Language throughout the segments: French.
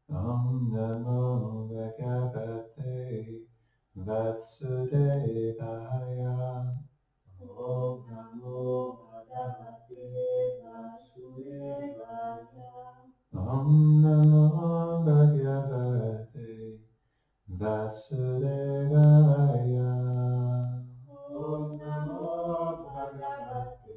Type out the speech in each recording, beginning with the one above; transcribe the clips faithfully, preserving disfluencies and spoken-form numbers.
Om Namo Bhagavate Vasudevaya. Om Namo Bhagavate Vasudevaya. Om Namo Bhagavate Vasudevaya. Om Namo Bhagavate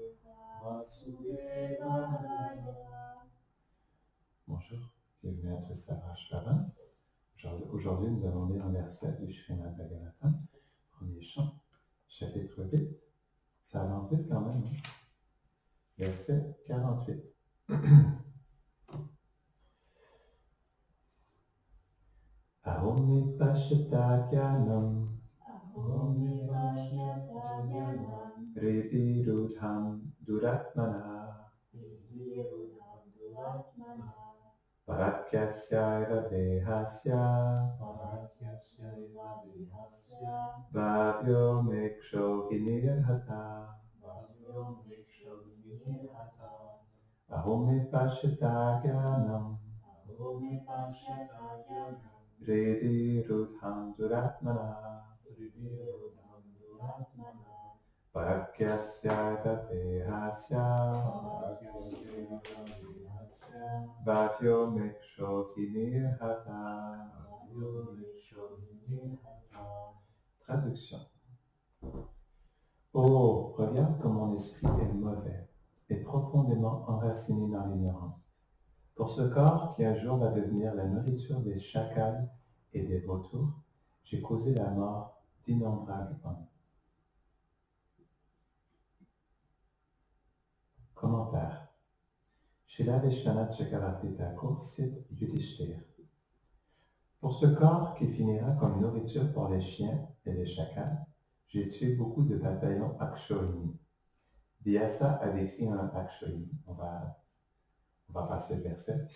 Vasudevaya. Bonjour, bienvenue à tous à Rajpavan. Aujourd'hui, nous allons lire un verset du Srimad Bhagavatam, premier chant, chapitre huit. Ça avance vite quand même. Hein? Verset quarante-huit. Ahom Pashata Gyanam Ahom Nivashyata Jnanam Ritirudham Duratmana Vidirudham Duratmana Parakyasyaiva Dehasya Paratyasya Vihasya Bhavyo Meksho Hinirhata Bhavyo Vriksho Vinirhata Ahom Pashata Gyanam Ahom Nivashyata Jnanam Ritirudham Duratmana Vidirudham Duratmana Parakyasyaiva Dehasya Paratyasya Vihasya Bhavyo Meksho Hinirhata. Bhavyo Vriksho Vinirhata. Traduction. Oh, regarde comme mon esprit est mauvais et profondément enraciné dans l'ignorance. Pour ce corps qui un jour va devenir la nourriture des chacals et des vautours, j'ai causé la mort d'innombrables hommes. Commentaire. Srila Vishwanath Chakravarti Thakur cite Yudhishthir. Pour ce corps qui finira comme nourriture pour les chiens et les chacals, j'ai tué beaucoup de bataillons Akshoini. Vyasa a décrit un Akshoini. On va, on va passer le verset.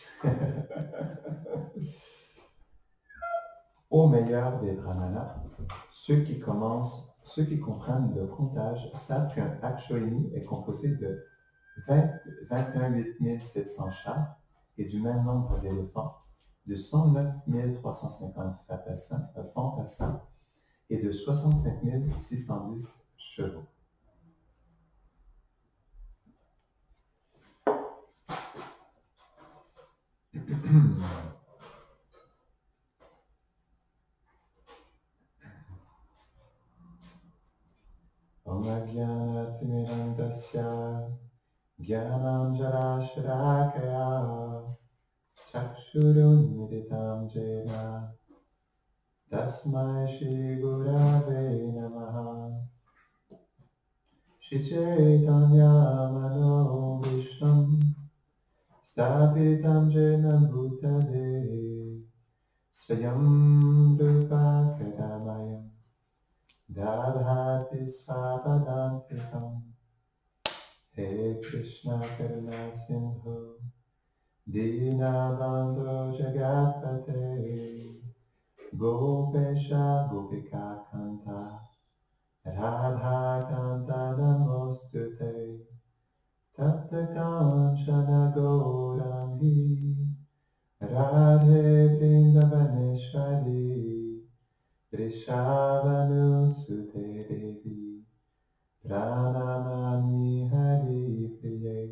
Ô meilleur des brahmanas, ceux qui commencent, ceux qui comprennent le comptage savent qu'un Akshoini est composé de vingt et un mille sept cents chars et du même nombre d'éléphants, de cent neuf mille trois cent cinquante fantassins et de soixante-cinq mille six cent dix chevaux. Om Agyanatimirandasya Gyanam Jarashrakaya Chakshurunmiditam Jena Tasmai Shri Gurave Namaha Shri Chaitanya Mano Vishram Stapitam Jena Bhutale Svayam Rupa Kadamayam Dadhati Svapadantikam He Krishna Karuna Sindhu Dinabandho Jagatpate Gopesha Gopika Kanta Radha Kanta Namostute Tapta Kanchana Gaurangi Radhe Vrindavaneshwari Vrishabhanu Sute Devi Pranamami Hari Priye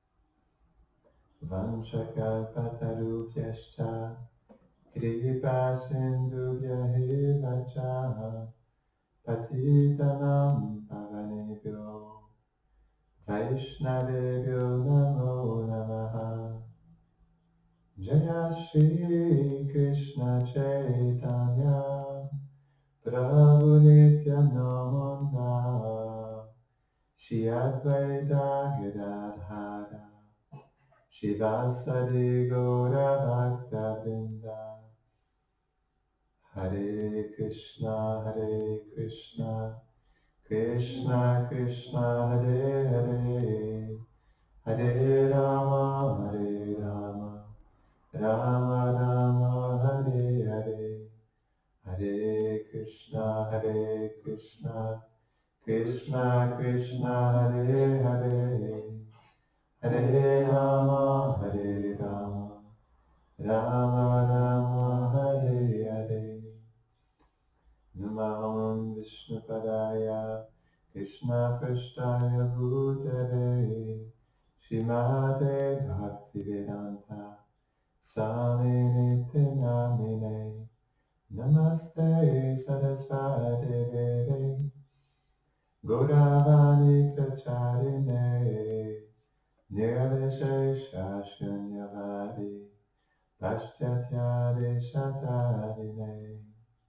Vanchakalpatarubhyashta Kripa Sindhubhya Vacha Patitanam Pavanebhyo Vaishnavebhyo Namo Namaha Jaya Shri Krishna Chaitanya Prabhu Nityananda Shri Advaita Gadadhara Shivasari Gaura Bhakta Vrinda Hare Krishna Hare Krishna Krishna Krishna Hare Hare Hare Rama Hare Rama Rama Rama Hare Hare Hare Krishna Hare Krishna Krishna Krishna Hare Hare Hare Rama Hare Rama Rama Krishna Prashtaya Bhutale Shrimate Bhaktivedanta Swamine Namine Namaste Sarasvati Deve Gauravani Pracharine Nirvishesha Shunyavadi Paschatya Deshatarine.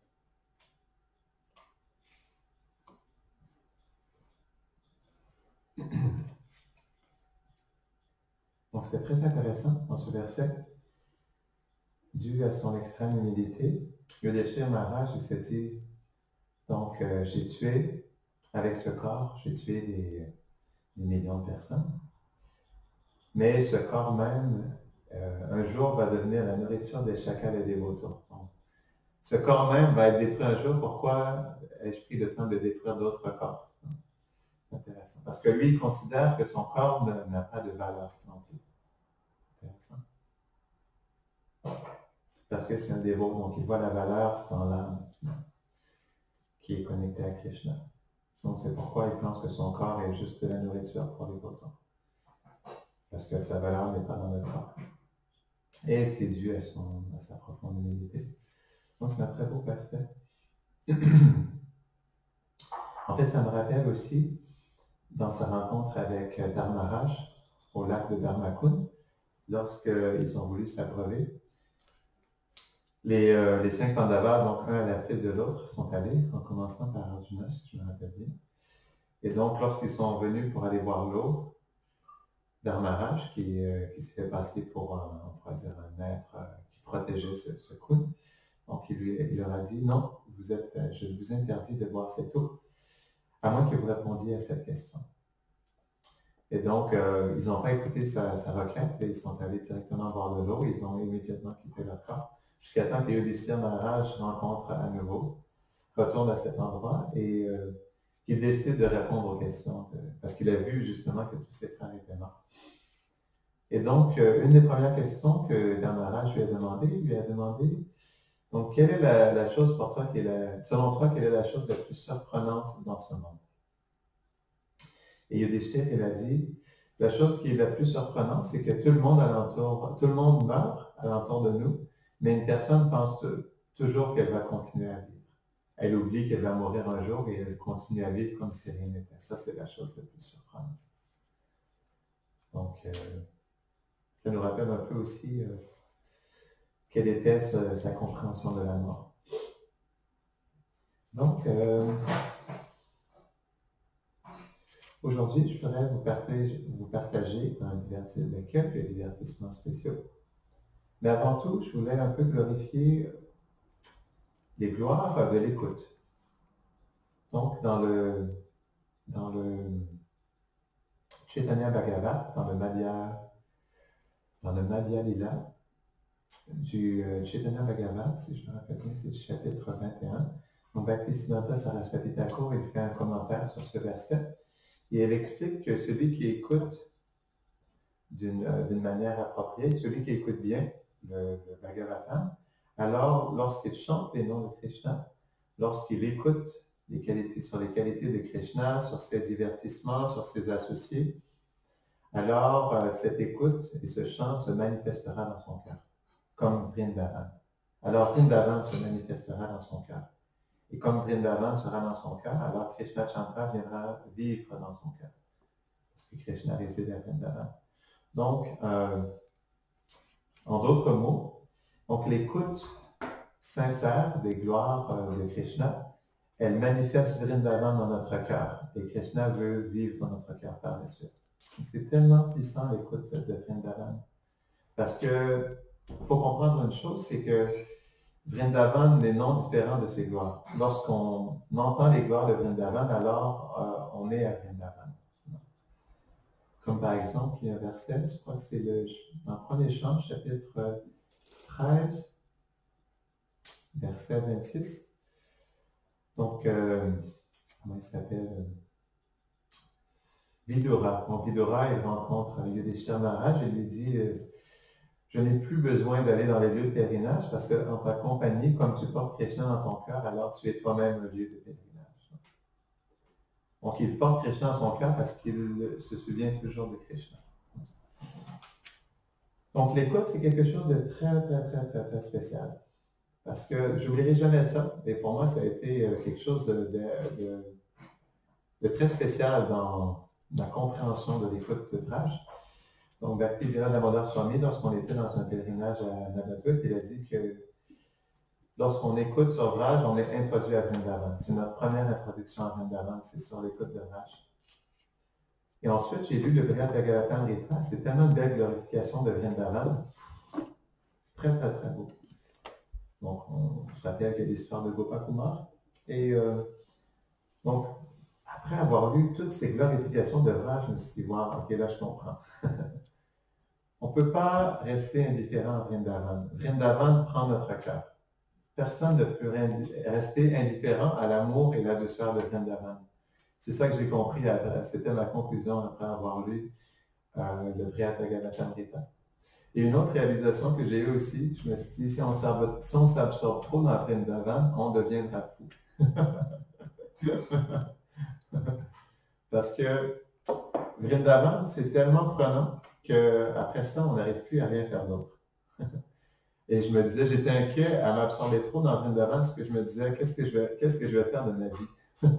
Donc c'est très intéressant dans ce verset, dû à son extrême humilité. Yudhishthira Maharaj il s'est dit, donc euh, j'ai tué, avec ce corps, j'ai tué des, des millions de personnes, mais ce corps même, euh, un jour va devenir la nourriture des chacals et des vautours. Donc, ce corps même va être détruit un jour, pourquoi ai-je pris le temps de détruire d'autres corps? C'est intéressant, parce que lui, il considère que son corps n'a pas de valeur non plus. Intéressant. Parce que c'est un dévot, donc il voit la valeur dans l'âme qui est connectée à Krishna. Donc c'est pourquoi il pense que son corps est juste de la nourriture pour les vautours. Parce que sa valeur n'est pas dans le corps. Et c'est dû à, son, à sa profonde humilité. Donc c'est un très beau verset. En fait, ça me rappelle aussi, dans sa rencontre avec Dharmaraj, au lac de Dharmakund, lorsqu'ils ont voulu s'abreuver, les, euh, les cinq Pandavas, donc un à la file de l'autre, sont allés, en commençant par Arjuna, si je me rappelle bien. Et donc, lorsqu'ils sont venus pour aller voir l'eau, Dharmaraj, qui, euh, qui s'est fait passer pour un, on pourrait dire un maître euh, qui protégeait ce, ce Kund, donc il, lui, il leur a dit, non, vous êtes, je vous interdis de boire cette eau, à moins que vous répondiez à cette question. Et donc, euh, ils n'ont pas écouté sa, sa requête et ils sont allés directement boire de l'eau. Ils ont immédiatement quitté leur corps, jusqu'à temps que Yudhishthira Maharaj rencontre à nouveau, retourne à cet endroit et euh, qu'il décide de répondre aux questions, de, parce qu'il a vu justement que tous ses frères étaient morts. Et donc, euh, une des premières questions que Dharmaraj lui a demandé, lui a demandé, donc, quelle est la, la chose pour toi, qui est la, selon toi, quelle est la chose la plus surprenante dans ce monde? Et Yudhishthira, il a dit, la chose qui est la plus surprenante, c'est que tout le monde alentour, tout le monde meurt alentour de nous, mais une personne pense toujours qu'elle va continuer à vivre. Elle oublie qu'elle va mourir un jour et elle continue à vivre comme si rien n'était. Ça, c'est la chose la plus surprenante. Donc, euh, ça nous rappelle un peu aussi euh, quelle était sa, sa compréhension de la mort. Donc, euh, aujourd'hui, je voudrais vous partager, vous partager un divertissement, quelques divertissements spéciaux. Mais avant tout, je voulais un peu glorifier les gloires de l'écoute. Donc, dans le, dans le Chaitanya Bhagavat, dans le Madhya, dans le Madhya Lila, du euh, Chaitanya Bhagavat, si je me rappelle bien, c'est le chapitre vingt et un. Donc, Bhaktisiddhanta Saraswati Thakur, il fait un commentaire sur ce verset. Et elle explique que celui qui écoute d'une euh, d'une manière appropriée, celui qui écoute bien le, le Bhagavatam, alors lorsqu'il chante les noms de Krishna, lorsqu'il écoute les qualités, sur les qualités de Krishna, sur ses divertissements, sur ses associés, alors euh, cette écoute et ce chant se manifestera dans son cœur, comme Vrindavan. Alors Vrindavan se manifestera dans son cœur. Et comme Vrindavan sera dans son cœur, alors Krishna Chandra viendra vivre dans son cœur. Parce que Krishna réside à Vrindavan. Donc, euh, en d'autres mots, donc l'écoute sincère des gloires euh, de Krishna, elle manifeste Vrindavan dans notre cœur. Et Krishna veut vivre dans notre cœur par la suite. C'est tellement puissant l'écoute de Vrindavan. Parce que, il faut comprendre une chose, c'est que Vrindavan est non différent de ses gloires. Lorsqu'on entend les gloires de Vrindavan, alors euh, on est à Vrindavan. Comme par exemple, il y a un verset, je crois que c'est le, dans le premier chant, chapitre treize, verset vingt-six. Donc, euh, comment il s'appelle? Vidura. Donc, Vidura, il rencontre Yudhishthira Maharaj et lui dit euh, je n'ai plus besoin d'aller dans les lieux de pèlerinage parce qu'en ta compagnie, comme tu portes Krishna dans ton cœur, alors tu es toi-même un lieu de pèlerinage. Donc, il porte Krishna à son cœur parce qu'il se souvient toujours de Krishna. Donc, l'écoute, c'est quelque chose de très, très, très, très, très spécial. Parce que je n'oublierai jamais ça. Et pour moi, ça a été quelque chose de, de, de très spécial dans ma compréhension de l'écoute de Braj. Donc, Bhaktivedanta Damodar Swami, lorsqu'on était dans un pèlerinage à Navadvip, il a dit que lorsqu'on écoute sur Braj, on est introduit à Vrindavan. C'est notre première introduction à Vrindavan, c'est sur l'écoute de Braj. Et ensuite, j'ai lu le Brihad Bhagavatamrita. C'est tellement une belle glorification de Vrindavan. C'est très, très, très beau. Donc, on, on se rappelle qu'il y a l'histoire de Gopakumar. Et euh, donc, après avoir lu toutes ces glorifications de Braj, je me suis dit, wow, ok, là, je comprends. On ne peut pas rester indifférent à Vrindavan. Vrindavan prend notre cœur. Personne ne peut rester indifférent à l'amour et la douceur de Vrindavan. C'est ça que j'ai compris, c'était ma conclusion après avoir lu euh, le Brihad Bhagavatamrita. Et une autre réalisation que j'ai eue aussi, je me suis dit, si on s'absorbe trop dans Vrindavan, on deviendra fou. Parce que Vrindavan, c'est tellement prenant qu'après ça, on n'arrive plus à rien faire d'autre. Et je me disais, j'étais inquiet à m'absorber trop dans Vrindavan, parce que je me disais, qu'est-ce que je vais, qu'est-ce que je vais faire de ma vie?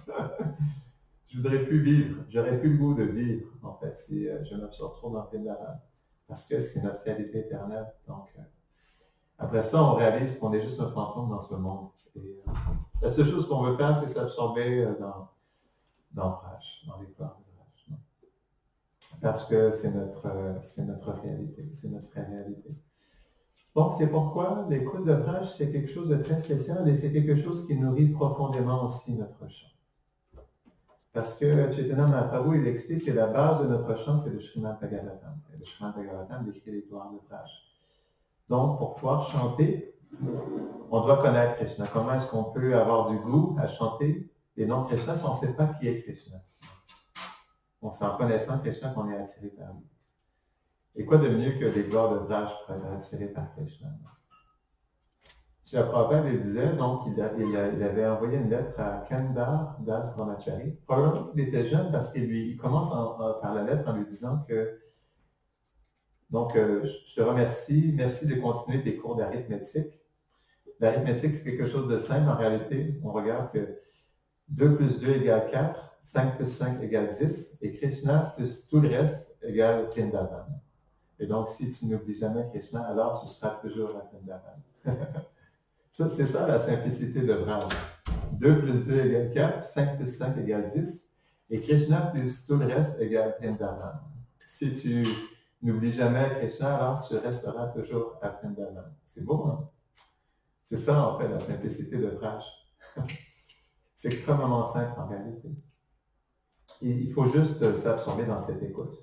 Je voudrais plus vivre, j'aurais plus le goût de vivre, en fait, si euh, je m'absorbe trop dans Vrindavan, parce que c'est notre réalité éternelle. Donc, euh, après ça, on réalise qu'on est juste notre fantôme dans ce monde. Et, euh, la seule chose qu'on veut faire, c'est s'absorber euh, dans, dans Braj, dans les corps de Braj. Parce que c'est notre, euh, c'est notre réalité, c'est notre vraie réalité. Donc, c'est pourquoi l'écoute de Braj, c'est quelque chose de très spécial et c'est quelque chose qui nourrit profondément aussi notre chant. Parce que Chaitanya Mahaprabhu, il explique que la base de notre chant, c'est le Srimad Bhagavatam. Et le Srimad Bhagavatam décrit les gloires de Braj. Donc, pour pouvoir chanter, on doit connaître Krishna. Comment est-ce qu'on peut avoir du goût à chanter les noms de Krishna si on ne sait pas qui est Krishna? Donc, c'est en connaissant Krishna qu'on est attiré par lui. Et quoi de mieux que les gloires de Braj pour être attiré par Krishna? Srila Prabhupada il disait, donc, il, a, il, a, il avait envoyé une lettre à Kandar Das Brahmachari. Probablement qu'il était jeune parce qu'il lui il commence en, en, par la lettre en lui disant que, donc, euh, je te remercie, merci de continuer tes cours d'arithmétique. L'arithmétique, c'est quelque chose de simple. En réalité, on regarde que deux plus deux égale quatre, cinq plus cinq égale dix, et Krishna plus tout le reste égale Vrindavan. Et donc, si tu n'oublies jamais Krishna, alors tu seras toujours à Vrindavan. Ça, c'est ça la simplicité de Braj. deux plus deux égale quatre, cinq plus cinq égale dix, et Krishna plus tout le reste égale Vrindavan. Si tu n'oublies jamais Krishna, alors tu resteras toujours à Vrindavan. C'est beau, hein? C'est ça, en fait, la simplicité de Braj. C'est extrêmement simple, en réalité. Et il faut juste s'absorber dans cette écoute.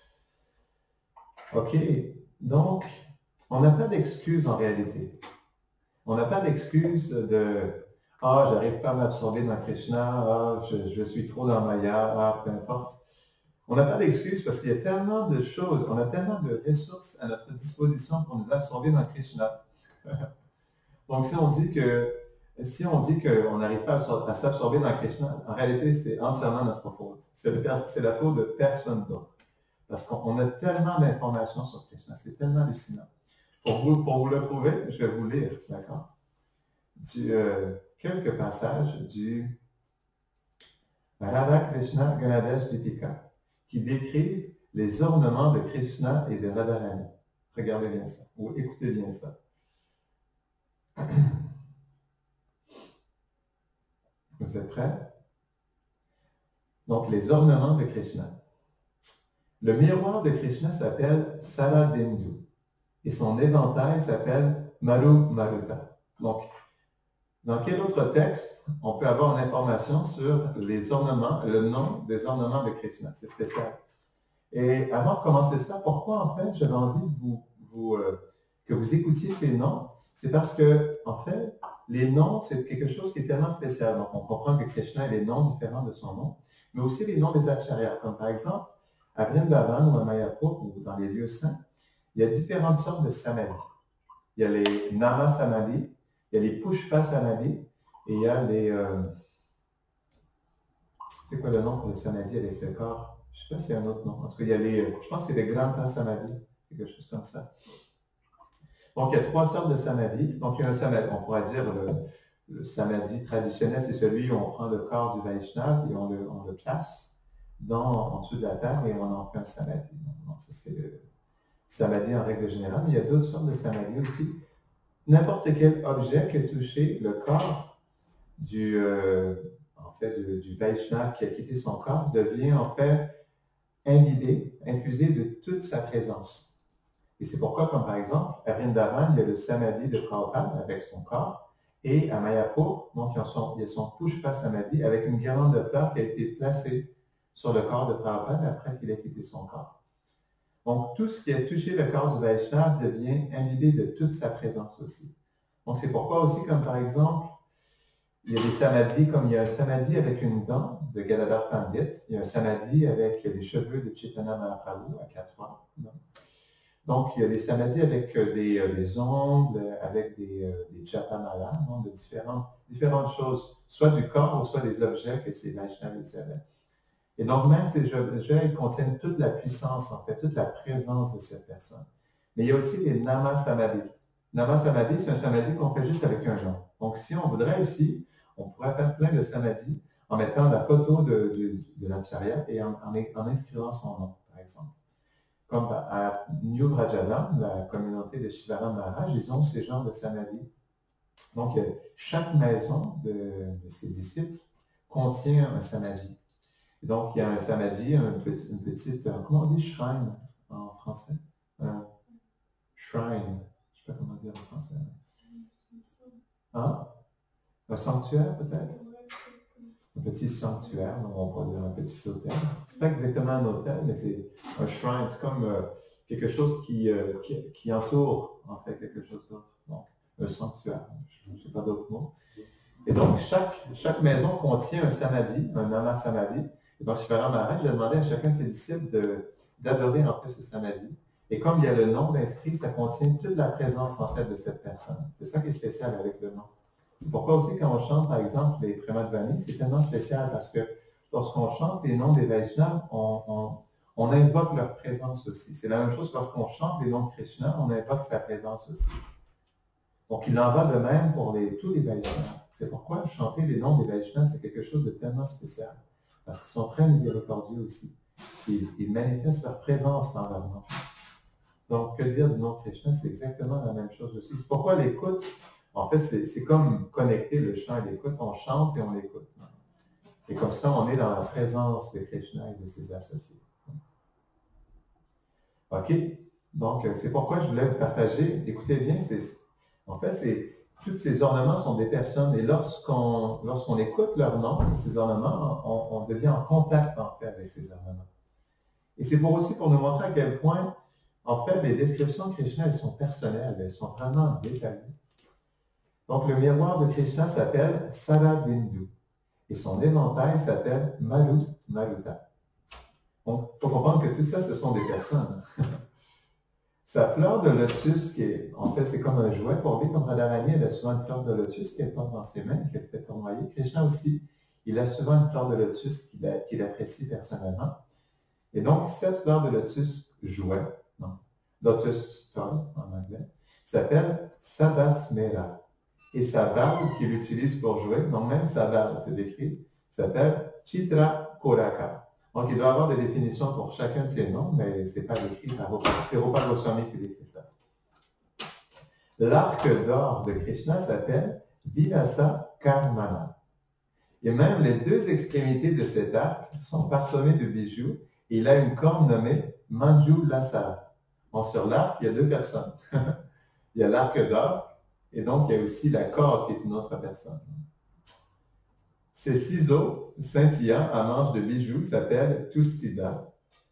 OK, donc, on n'a pas d'excuse en réalité. On n'a pas d'excuse de « Ah, j'arrive pas à m'absorber dans Krishna, ah, je, je suis trop dans Maya, ah, peu importe. » On n'a pas d'excuse parce qu'il y a tellement de choses, on a tellement de ressources à notre disposition pour nous absorber dans Krishna. Donc, si on dit que si on dit qu'on n'arrive pas à s'absorber dans Krishna, en réalité, c'est entièrement notre faute. C'est la faute de personne d'autre. Parce qu'on a tellement d'informations sur Krishna, c'est tellement hallucinant. Pour vous, pour vous le prouver, je vais vous lire, d'accord? Euh, quelques passages du Radha Krishna Ganadesh Dipika qui décrivent les ornements de Krishna et de Radharani. Regardez bien ça, ou écoutez bien ça. Vous êtes prêts? Donc, les ornements de Krishna. Le miroir de Krishna s'appelle Saladindu et son éventail s'appelle Maru Maruta. Donc, dans quel autre texte on peut avoir une information sur les ornements, le nom des ornements de Krishna? C'est spécial. Et avant de commencer ça, pourquoi en fait j'avais envie de vous, vous, euh, que vous écoutiez ces noms? C'est parce que, en fait, les noms, c'est quelque chose qui est tellement spécial. Donc, on comprend que Krishna a des noms différents de son nom, mais aussi les noms des acharyas. Comme par exemple, à Vrindavan ou à Mayapur ou dans les lieux saints, il y a différentes sortes de samadhi. Il y a les nama samadhi, il y a les pushpa samadhi et il y a les... Euh, c'est quoi le nom pour le samadhi avec le corps? Je ne sais pas s'il y a un autre nom. En tout cas, il y a les, je pense qu'il y a des granta samadhi, quelque chose comme ça. Donc, il y a trois sortes de samadhi. Donc, il y a un samadhi, on pourrait dire le, le samadhi traditionnel, c'est celui où on prend le corps du Vaishnava et on le, on le place dans, en dessous de la terre et on en fait un samadhi. Donc, ça, c'est le samadhi en règle générale. Mais il y a d'autres sortes de samadhi aussi. N'importe quel objet qui a touché le corps du, euh, en fait, du, du Vaishnava qui a quitté son corps devient en fait imbibé, infusé de toute sa présence. Et c'est pourquoi, comme par exemple, à Vrindavan, il y a le samadhi de Prabhupada avec son corps, et à Mayapur, donc il y a son, il y a son Pushpa samadhi avec une guirlande de fleurs qui a été placée sur le corps de Prabhupada après qu'il ait quitté son corps. Donc tout ce qui a touché le corps du Vaishnava devient imbibé de toute sa présence aussi. Donc c'est pourquoi aussi, comme par exemple, il y a des samadhis, comme il y a un samadhi avec une dent de Gadadhar Pandit, il y a un samadhi avec les cheveux de Chaitanya Mahaprabhu à quatre fois. Donc, il y a des samadhis avec des, des ongles, avec des, des japamalas, de différentes, différentes choses, soit du corps ou soit des objets que ces Vaishnavas avaient. Et donc, même ces objets, ils contiennent toute la puissance, en fait, toute la présence de cette personne. Mais il y a aussi les nama samadhi. Nama samadhi, c'est un samadhi qu'on fait juste avec un nom. Donc, si on voudrait ici, on pourrait faire plein de samadhis en mettant la photo de, de, de l'acharya et en, en, en inscrivant son nom, par exemple. Comme à New Brajadam, la communauté de Shivaram Maharaj, ils ont ces genres de samadhi. Donc, chaque maison de, de ses disciples contient un samadhi. Et donc, il y a un samadhi, une petite, une petite comment on dit shrine en français? Un shrine, je ne sais pas comment dire en français. Hein? Un sanctuaire, peut-être? Un petit sanctuaire, on va dire un petit hôtel. C'est pas exactement un hôtel, mais c'est un shrine, c'est comme euh, quelque chose qui, euh, qui, qui entoure, en fait, quelque chose d'autre. Donc, un sanctuaire, je ne sais pas d'autres mots. Et donc, chaque, chaque maison contient un samadhi, un nama samadhi. Et donc, Shivaram Maharaj a demandé à chacun de ses disciples de, d'adorer, en fait, ce samadhi. Et comme il y a le nom d'inscrit, ça contient toute la présence, en fait, de cette personne. C'est ça qui est spécial avec le nom. C'est pourquoi aussi quand on chante, par exemple, les Premadvani, c'est tellement spécial parce que lorsqu'on chante les noms des Vaishnavas, on, on, on invoque leur présence aussi. C'est la même chose lorsqu'on chante les noms de Krishna, on invoque sa présence aussi. Donc il en va de même pour les, tous les Vaishnavas. C'est pourquoi chanter les noms des Vaishnavas, c'est quelque chose de tellement spécial. Parce qu'ils sont très miséricordieux aussi. Ils, ils manifestent leur présence dans leur nom. Donc, que dire du nom de Krishna, c'est exactement la même chose aussi. C'est pourquoi l'écoute, en fait, c'est comme connecter le chant et l'écoute. On chante et on l'écoute. Et comme ça, on est dans la présence de Krishna et de ses associés. OK? Donc, c'est pourquoi je voulais vous partager. Écoutez bien, en fait, c'est tous ces ornements sont des personnes. Et lorsqu'on lorsqu'on écoute leur nom, ces ornements, on, on devient en contact, en fait, avec ces ornements. Et c'est pour aussi pour nous montrer à quel point, en fait, les descriptions de Krishna, elles sont personnelles, elles sont vraiment détaillées. Donc, le miroir de Krishna s'appelle Sarabindu et son éventail s'appelle Marut Maruta. Donc, il faut comprendre que tout ça, ce sont des personnes. Sa fleur de lotus, qui est, en fait, c'est comme un jouet pour lui, comme Radharani, elle a souvent une fleur de lotus qu'elle porte dans ses mains, qu'elle fait tournoyer. Krishna aussi, il a souvent une fleur de lotus qu'il qu'il apprécie personnellement. Et donc, cette fleur de lotus jouet, non, lotus toy en anglais, s'appelle Sadasmera. Et sa valve qu'il utilise pour jouer, donc même sa valve, c'est décrit, s'appelle Chitra Koraka. Donc il doit avoir des définitions pour chacun de ces noms, mais ce n'est pas décrit par Rupa. C'est Rupa Goswami qui décrit ça. L'arc d'or de Krishna s'appelle Vilasa Karmana. Et même les deux extrémités de cet arc sont parsemées de bijoux et il a une corne nommée Manjulasara. Bon, sur l'arc, il y a deux personnes. Il y a l'arc d'or. Et donc, il y a aussi la corde qui est une autre personne. Ces ciseaux scintillants à manche de bijoux s'appellent Tustida.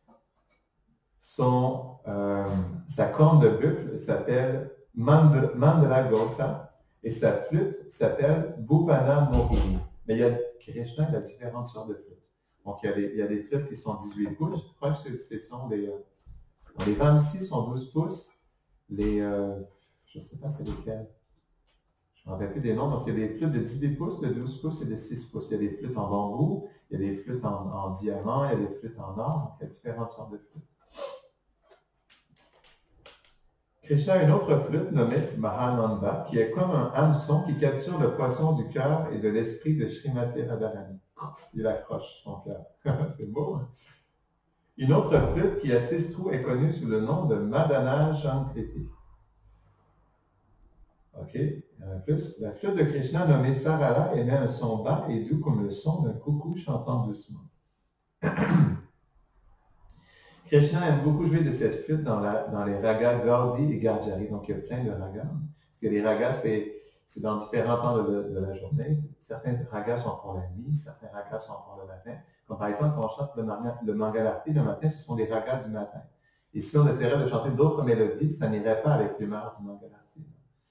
Son, euh, sa corne de buffle s'appelle Mandra, Mandragosa et sa flûte s'appelle Bhupana Mohini. Mais il y a, Krishna, il a différentes sortes de flûtes. Donc, il y a, les, il y a des flûtes qui sont dix-huit pouces. Je crois que ce sont les... Euh, les vingt-six sont douze pouces. Les... Euh, je ne sais pas c'est lesquels. Je ne me rappelle plus des noms. Donc, il y a des flûtes de dix-huit pouces, de douze pouces et de six pouces. Il y a des flûtes en bambou, Il y a des flûtes en, en diamant, il y a des flûtes en or, donc il y a différentes sortes de flûtes. Krishna a une autre flûte nommée Mahananda, qui est comme un hameçon qui capture le poisson du cœur et de l'esprit de Srimati Radharani. Il accroche son cœur. C'est beau, hein? Une autre flûte qui a six trous est connue sous le nom de Madana Shankriti. OK, il y en a plus. La flûte de Krishna nommée Sarala émet un son bas et doux comme le son d'un coucou chantant doucement. Krishna aime beaucoup jouer de cette flûte dans, la, dans les ragas Gaudi et Garjari. Donc, il y a plein de ragas. Parce que les ragas, c'est, c'est dans différents temps de, de la journée. Certains ragas sont pour la nuit, certains ragas sont pour le matin. Comme par exemple, quand on chante le, le Mangalarti le matin, ce sont des ragas du matin. Et si on essaierait de chanter d'autres mélodies, ça n'irait pas avec l'humeur du Mangalarti.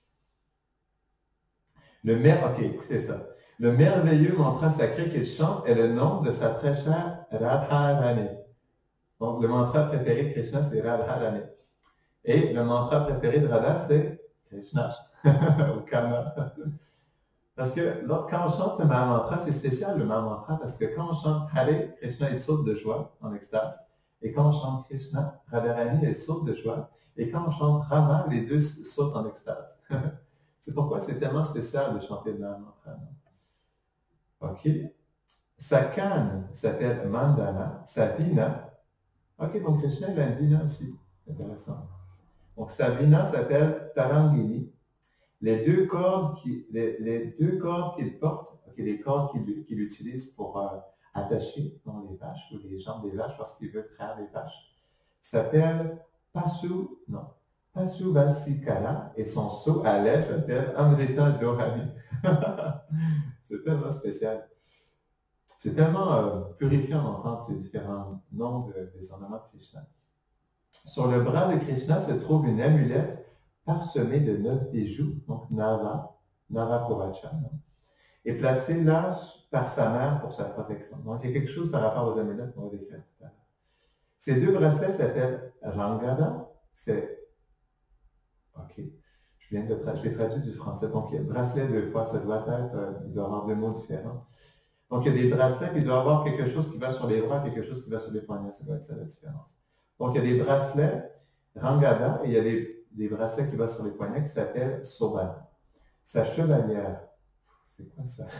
Le mer... OK, écoutez ça. Le merveilleux mantra sacré qu'il chante est le nom de sa très chère Radharani. Donc, le mantra préféré de Krishna, c'est Radharani. Et le mantra préféré de Radha, c'est Krishna, ou Kama. Parce que là, quand on chante le Mahamantra, c'est spécial le Mahamantra, parce que quand on chante Hare, Krishna, il saute de joie, en extase. Et quand on chante Krishna, Radharani, elle saute de joie. Et quand on chante Rama, les deux sautent en extase. C'est pourquoi c'est tellement spécial de chanter le Mahamantra. OK. Sa canne s'appelle Mandana, sa vina. OK, donc Krishna, il a une vina aussi. Intéressant. Donc sa vina s'appelle Tarangini. Les deux cordes qui, les, les deux cordes qu'il porte, okay, les cordes qu'il, qu'il utilise pour euh, attacher dans les vaches ou les jambes des vaches lorsqu'il veut traire les vaches, s'appellent Pasu, non, Pasuvasikara, et son seau à lait s'appelle Amrita Dohani. C'est tellement spécial. C'est tellement euh, purifiant d'entendre ces différents noms de, des ornements de Krishna. Sur le bras de Krishna se trouve une amulette parsemée de neuf bijoux, donc Nava, Nava Kovacha, et placée là par sa mère pour sa protection. Donc il y a quelque chose par rapport aux amulettes qu'on va décrire tout à l'heure. Ces deux bracelets s'appellent Rangada, c'est... OK, je viens de tra... je l'ai traduit du français, donc bracelet deux fois, ça doit être, euh, il doit y avoir deux mots différents. Donc, il y a des bracelets, puis il doit y avoir quelque chose qui va sur les bras, quelque chose qui va sur les poignets. Ça doit être ça la différence. Donc, il y a des bracelets Rangada et il y a des, des bracelets qui vont sur les poignets qui s'appellent Sobhana. Sa chevalière. C'est quoi ça?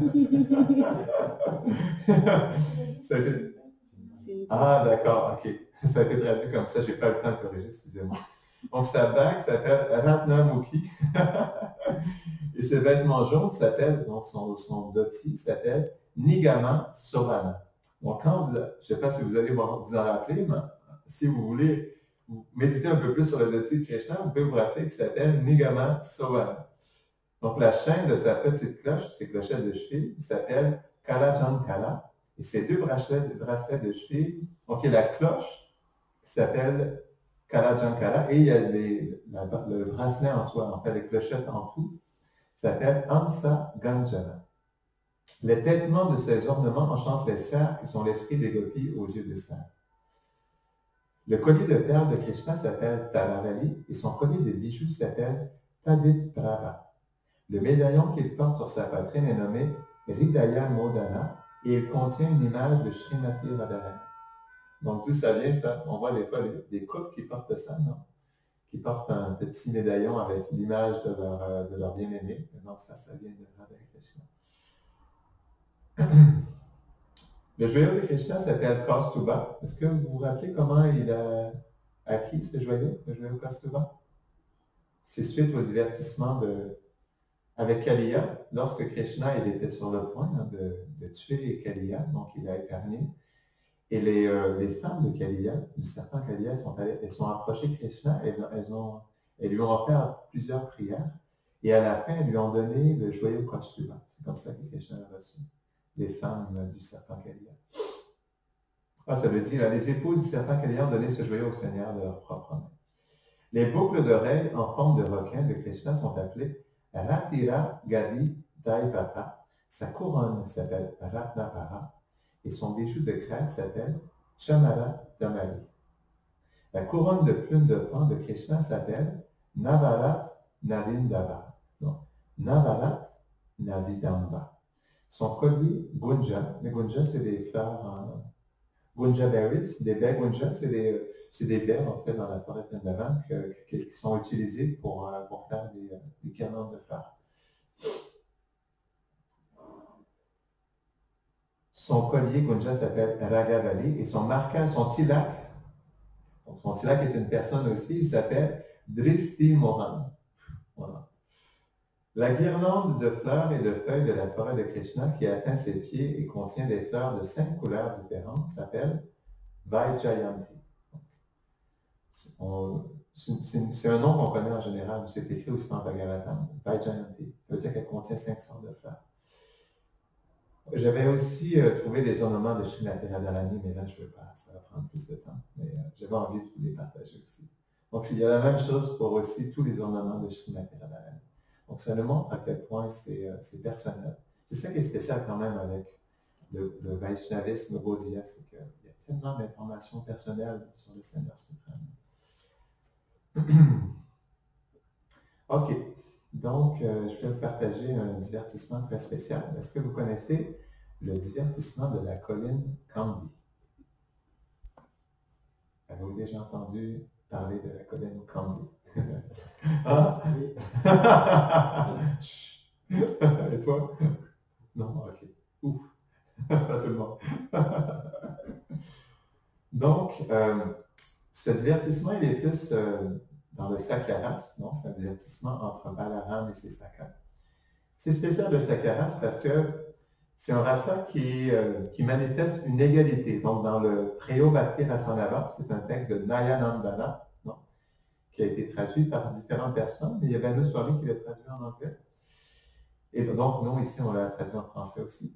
Ça a été... Ah, d'accord, OK. Ça a été traduit comme ça. Je n'ai pas eu le temps de corriger, excusez-moi. Donc, sa bague s'appelle Ratnamukhi. Et ses vêtements jaunes s'appellent, donc son, son dhoti s'appelle Nigama Sobhana. Donc, quand vous, je ne sais pas si vous allez vous en rappeler, mais si vous voulez méditer un peu plus sur le dhoti de Krishna, vous pouvez vous rappeler qu'il s'appelle Nigama Sobhana. Donc, la chaîne de sa petite cloche, ses clochettes de cheville, s'appelle Kalajankala. Et ces deux bracelets, bracelets de cheville, donc il y a la cloche qui s'appelle Kalajankala et il y a les, la, le bracelet en soi, en fait, les clochettes en tout, s'appelle Amsa Ganjana. Les têtements de ces ornements enchantent les cerfs qui sont l'esprit des gopis aux yeux de cerfs. Le collier de perles de Krishna s'appelle Taravali et son collier de bijoux s'appelle Tadit Prava. Le médaillon qu'il porte sur sa poitrine est nommé Hridaya Modana et il contient une image de Srimati Radharani. Donc d'où ça vient ça? On voit des fois des, des couples qui portent ça, non? Qui portent un petit médaillon avec l'image de leur, de leur bien-aimé. Donc ça, ça vient de Radha Krishna. Le joyau de Krishna s'appelle Kaustuba. Est-ce que vous vous rappelez comment il a acquis ce joyau, le joyau Kaustuba? C'est suite au divertissement de, avec Kaliya, lorsque Krishna il était sur le point hein, de, de tuer Kaliya, donc il a épargné. Et les, euh, les femmes de Kaliya, du serpent Kaliya, sont allées, elles sont approchées de Krishna, elles, elles, ont, elles lui ont offert plusieurs prières, et à la fin, elles lui ont donné le joyau Kaustuba. C'est comme ça que Krishna a reçu les femmes du serpent Kaliya. Ah, ça veut dire, les épouses du serpent Kaliya ont donné ce joyau au Seigneur de leur propre main. Les boucles d'oreilles en forme de requin de Krishna sont appelées Ratira Gadi Daivata. Sa couronne s'appelle Ratnapara. Et son bijou de crête s'appelle Chamara Damali. La couronne de plumes de pan de Krishna s'appelle Navarat Narindava. Non, Navarat Navidamba. Son collier Gunja, les Gunja, c'est des fleurs en Gunja berries, des baies Gunja, c'est des, c'est des baies en fait dans la forêt de Vrindavan qui sont utilisées pour, pour faire des, des guirlandes de fleurs. Son collier Gunja s'appelle Ragavali et son marqueur, son tilak, donc son tilak est une personne aussi, il s'appelle Dristi Mohan. Voilà. La guirlande de fleurs et de feuilles de la forêt de Krishna qui atteint ses pieds et contient des fleurs de cinq couleurs différentes s'appelle Vaijayanti. C'est un nom qu'on connaît en général, c'est écrit aussi dans Bhagavatam, Vaijayanti. Ça veut dire qu'elle contient cinq sortes de fleurs. J'avais aussi euh, trouvé des ornements de Srimati Radharani, mais là je ne veux pas, ça va prendre plus de temps. Mais euh, j'avais envie de vous les partager aussi. Donc il y a la même chose pour aussi tous les ornements de Srimati Radharani. Donc ça nous montre à quel point c'est euh, personnel. C'est ça qui est spécial quand même avec le, le Vaishnavisme Gaudiya, c'est qu'il y a tellement d'informations personnelles sur le Seigneur suprême. OK. Donc, euh, je vais vous partager un divertissement très spécial. Est-ce que vous connaissez le divertissement de la colline Kambi? Avez-vous déjà entendu parler de la colline Kambi? Ah? Et toi? Non? OK. Ouf. Pas tout le monde. Donc, euh, ce divertissement, il est plus euh, dans le Sakyaras, non? C'est un divertissement entre Balaram et ses Sakas. C'est spécial le Sakyaras parce que c'est un rasa qui, euh, qui manifeste une égalité. Donc, dans le Preyo Bhakti Rasanava, c'est un texte de Nayanandana, non? Qui a été traduit par différentes personnes, mais il y avait un Swami qui l'a traduit en anglais. Et donc, nous, ici, on l'a traduit en français aussi.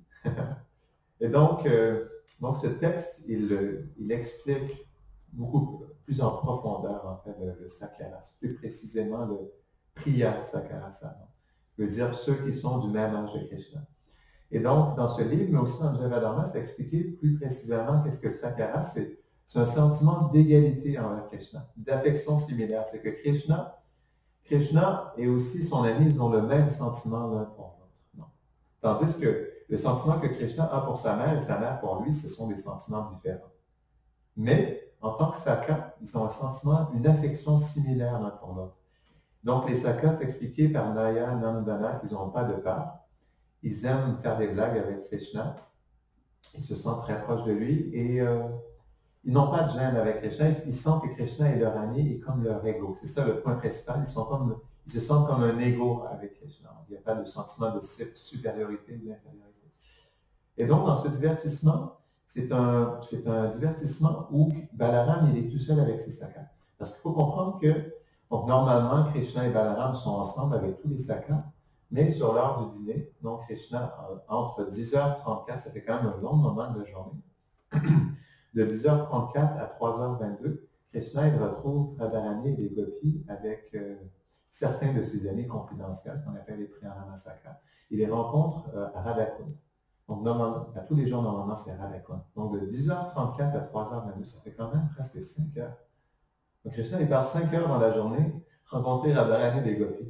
Et donc, euh, donc, ce texte, il, il explique beaucoup plus en profondeur, en fait, le, le Sakyaras, plus précisément le Priya Sakarasa. Je veux dire ceux qui sont du même âge de Krishna. Et donc, dans ce livre, mais aussi dans le Javadharma, c'est expliqué plus précisément qu'est-ce que le Sakyaras, c'est un sentiment d'égalité envers Krishna, d'affection similaire. C'est que Krishna, Krishna et aussi son ami, ils ont le même sentiment l'un pour l'autre. Tandis que le sentiment que Krishna a pour sa mère et sa mère pour lui, ce sont des sentiments différents. Mais, en tant que Saka, ils ont un sentiment, une affection similaire l'un pour l'autre. Donc, les Sakas, c'est expliqué par Naya Nandana qu'ils n'ont pas de part. Ils aiment faire des blagues avec Krishna. Ils se sentent très proches de lui et euh, ils n'ont pas de gêne avec Krishna. Ils, ils sentent que Krishna est leur ami et comme leur ego. C'est ça le point principal. Ils, sont comme, ils se sentent comme un ego avec Krishna. Il n'y a pas de sentiment de supériorité ou d'infériorité. Et donc, dans ce divertissement, c'est un, un divertissement où Balaram, il est tout seul avec ses Sakas. Parce qu'il faut comprendre que, donc, normalement, Krishna et Balaram sont ensemble avec tous les Sakas, mais sur l'heure du dîner, donc Krishna, entre dix heures trente-quatre, ça fait quand même un long moment de la journée, de dix heures trente-quatre à trois heures vingt-deux, Krishna, il retrouve Radharani et les gopis avec euh, certains de ses amis confidentiels, qu'on appelle les Priyanamasaka. Il les rencontre euh, à Radhakund. Donc, normalement, à tous les jours, normalement, c'est Radhakund. Donc, de dix heures trente-quatre à trois heures vingt-deux, ça fait quand même presque cinq heures. Donc, Krishna, il passe cinq heures dans la journée, rencontrer Radharani et les gopis.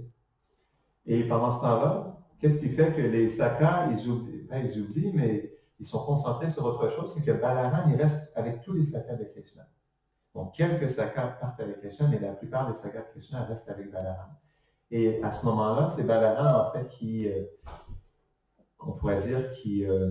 Et pendant ce temps-là, qu'est-ce qui fait que les Sakas, ils oublient, ben, ils oublient, mais ils sont concentrés sur autre chose, c'est que Balaram, il reste avec tous les Sakas de Krishna. Donc, quelques Sakas partent avec Krishna, mais la plupart des Sakas de Krishna restent avec Balaram. Et à ce moment-là, c'est Balaram, en fait, qui, euh, on pourrait dire, qui, euh,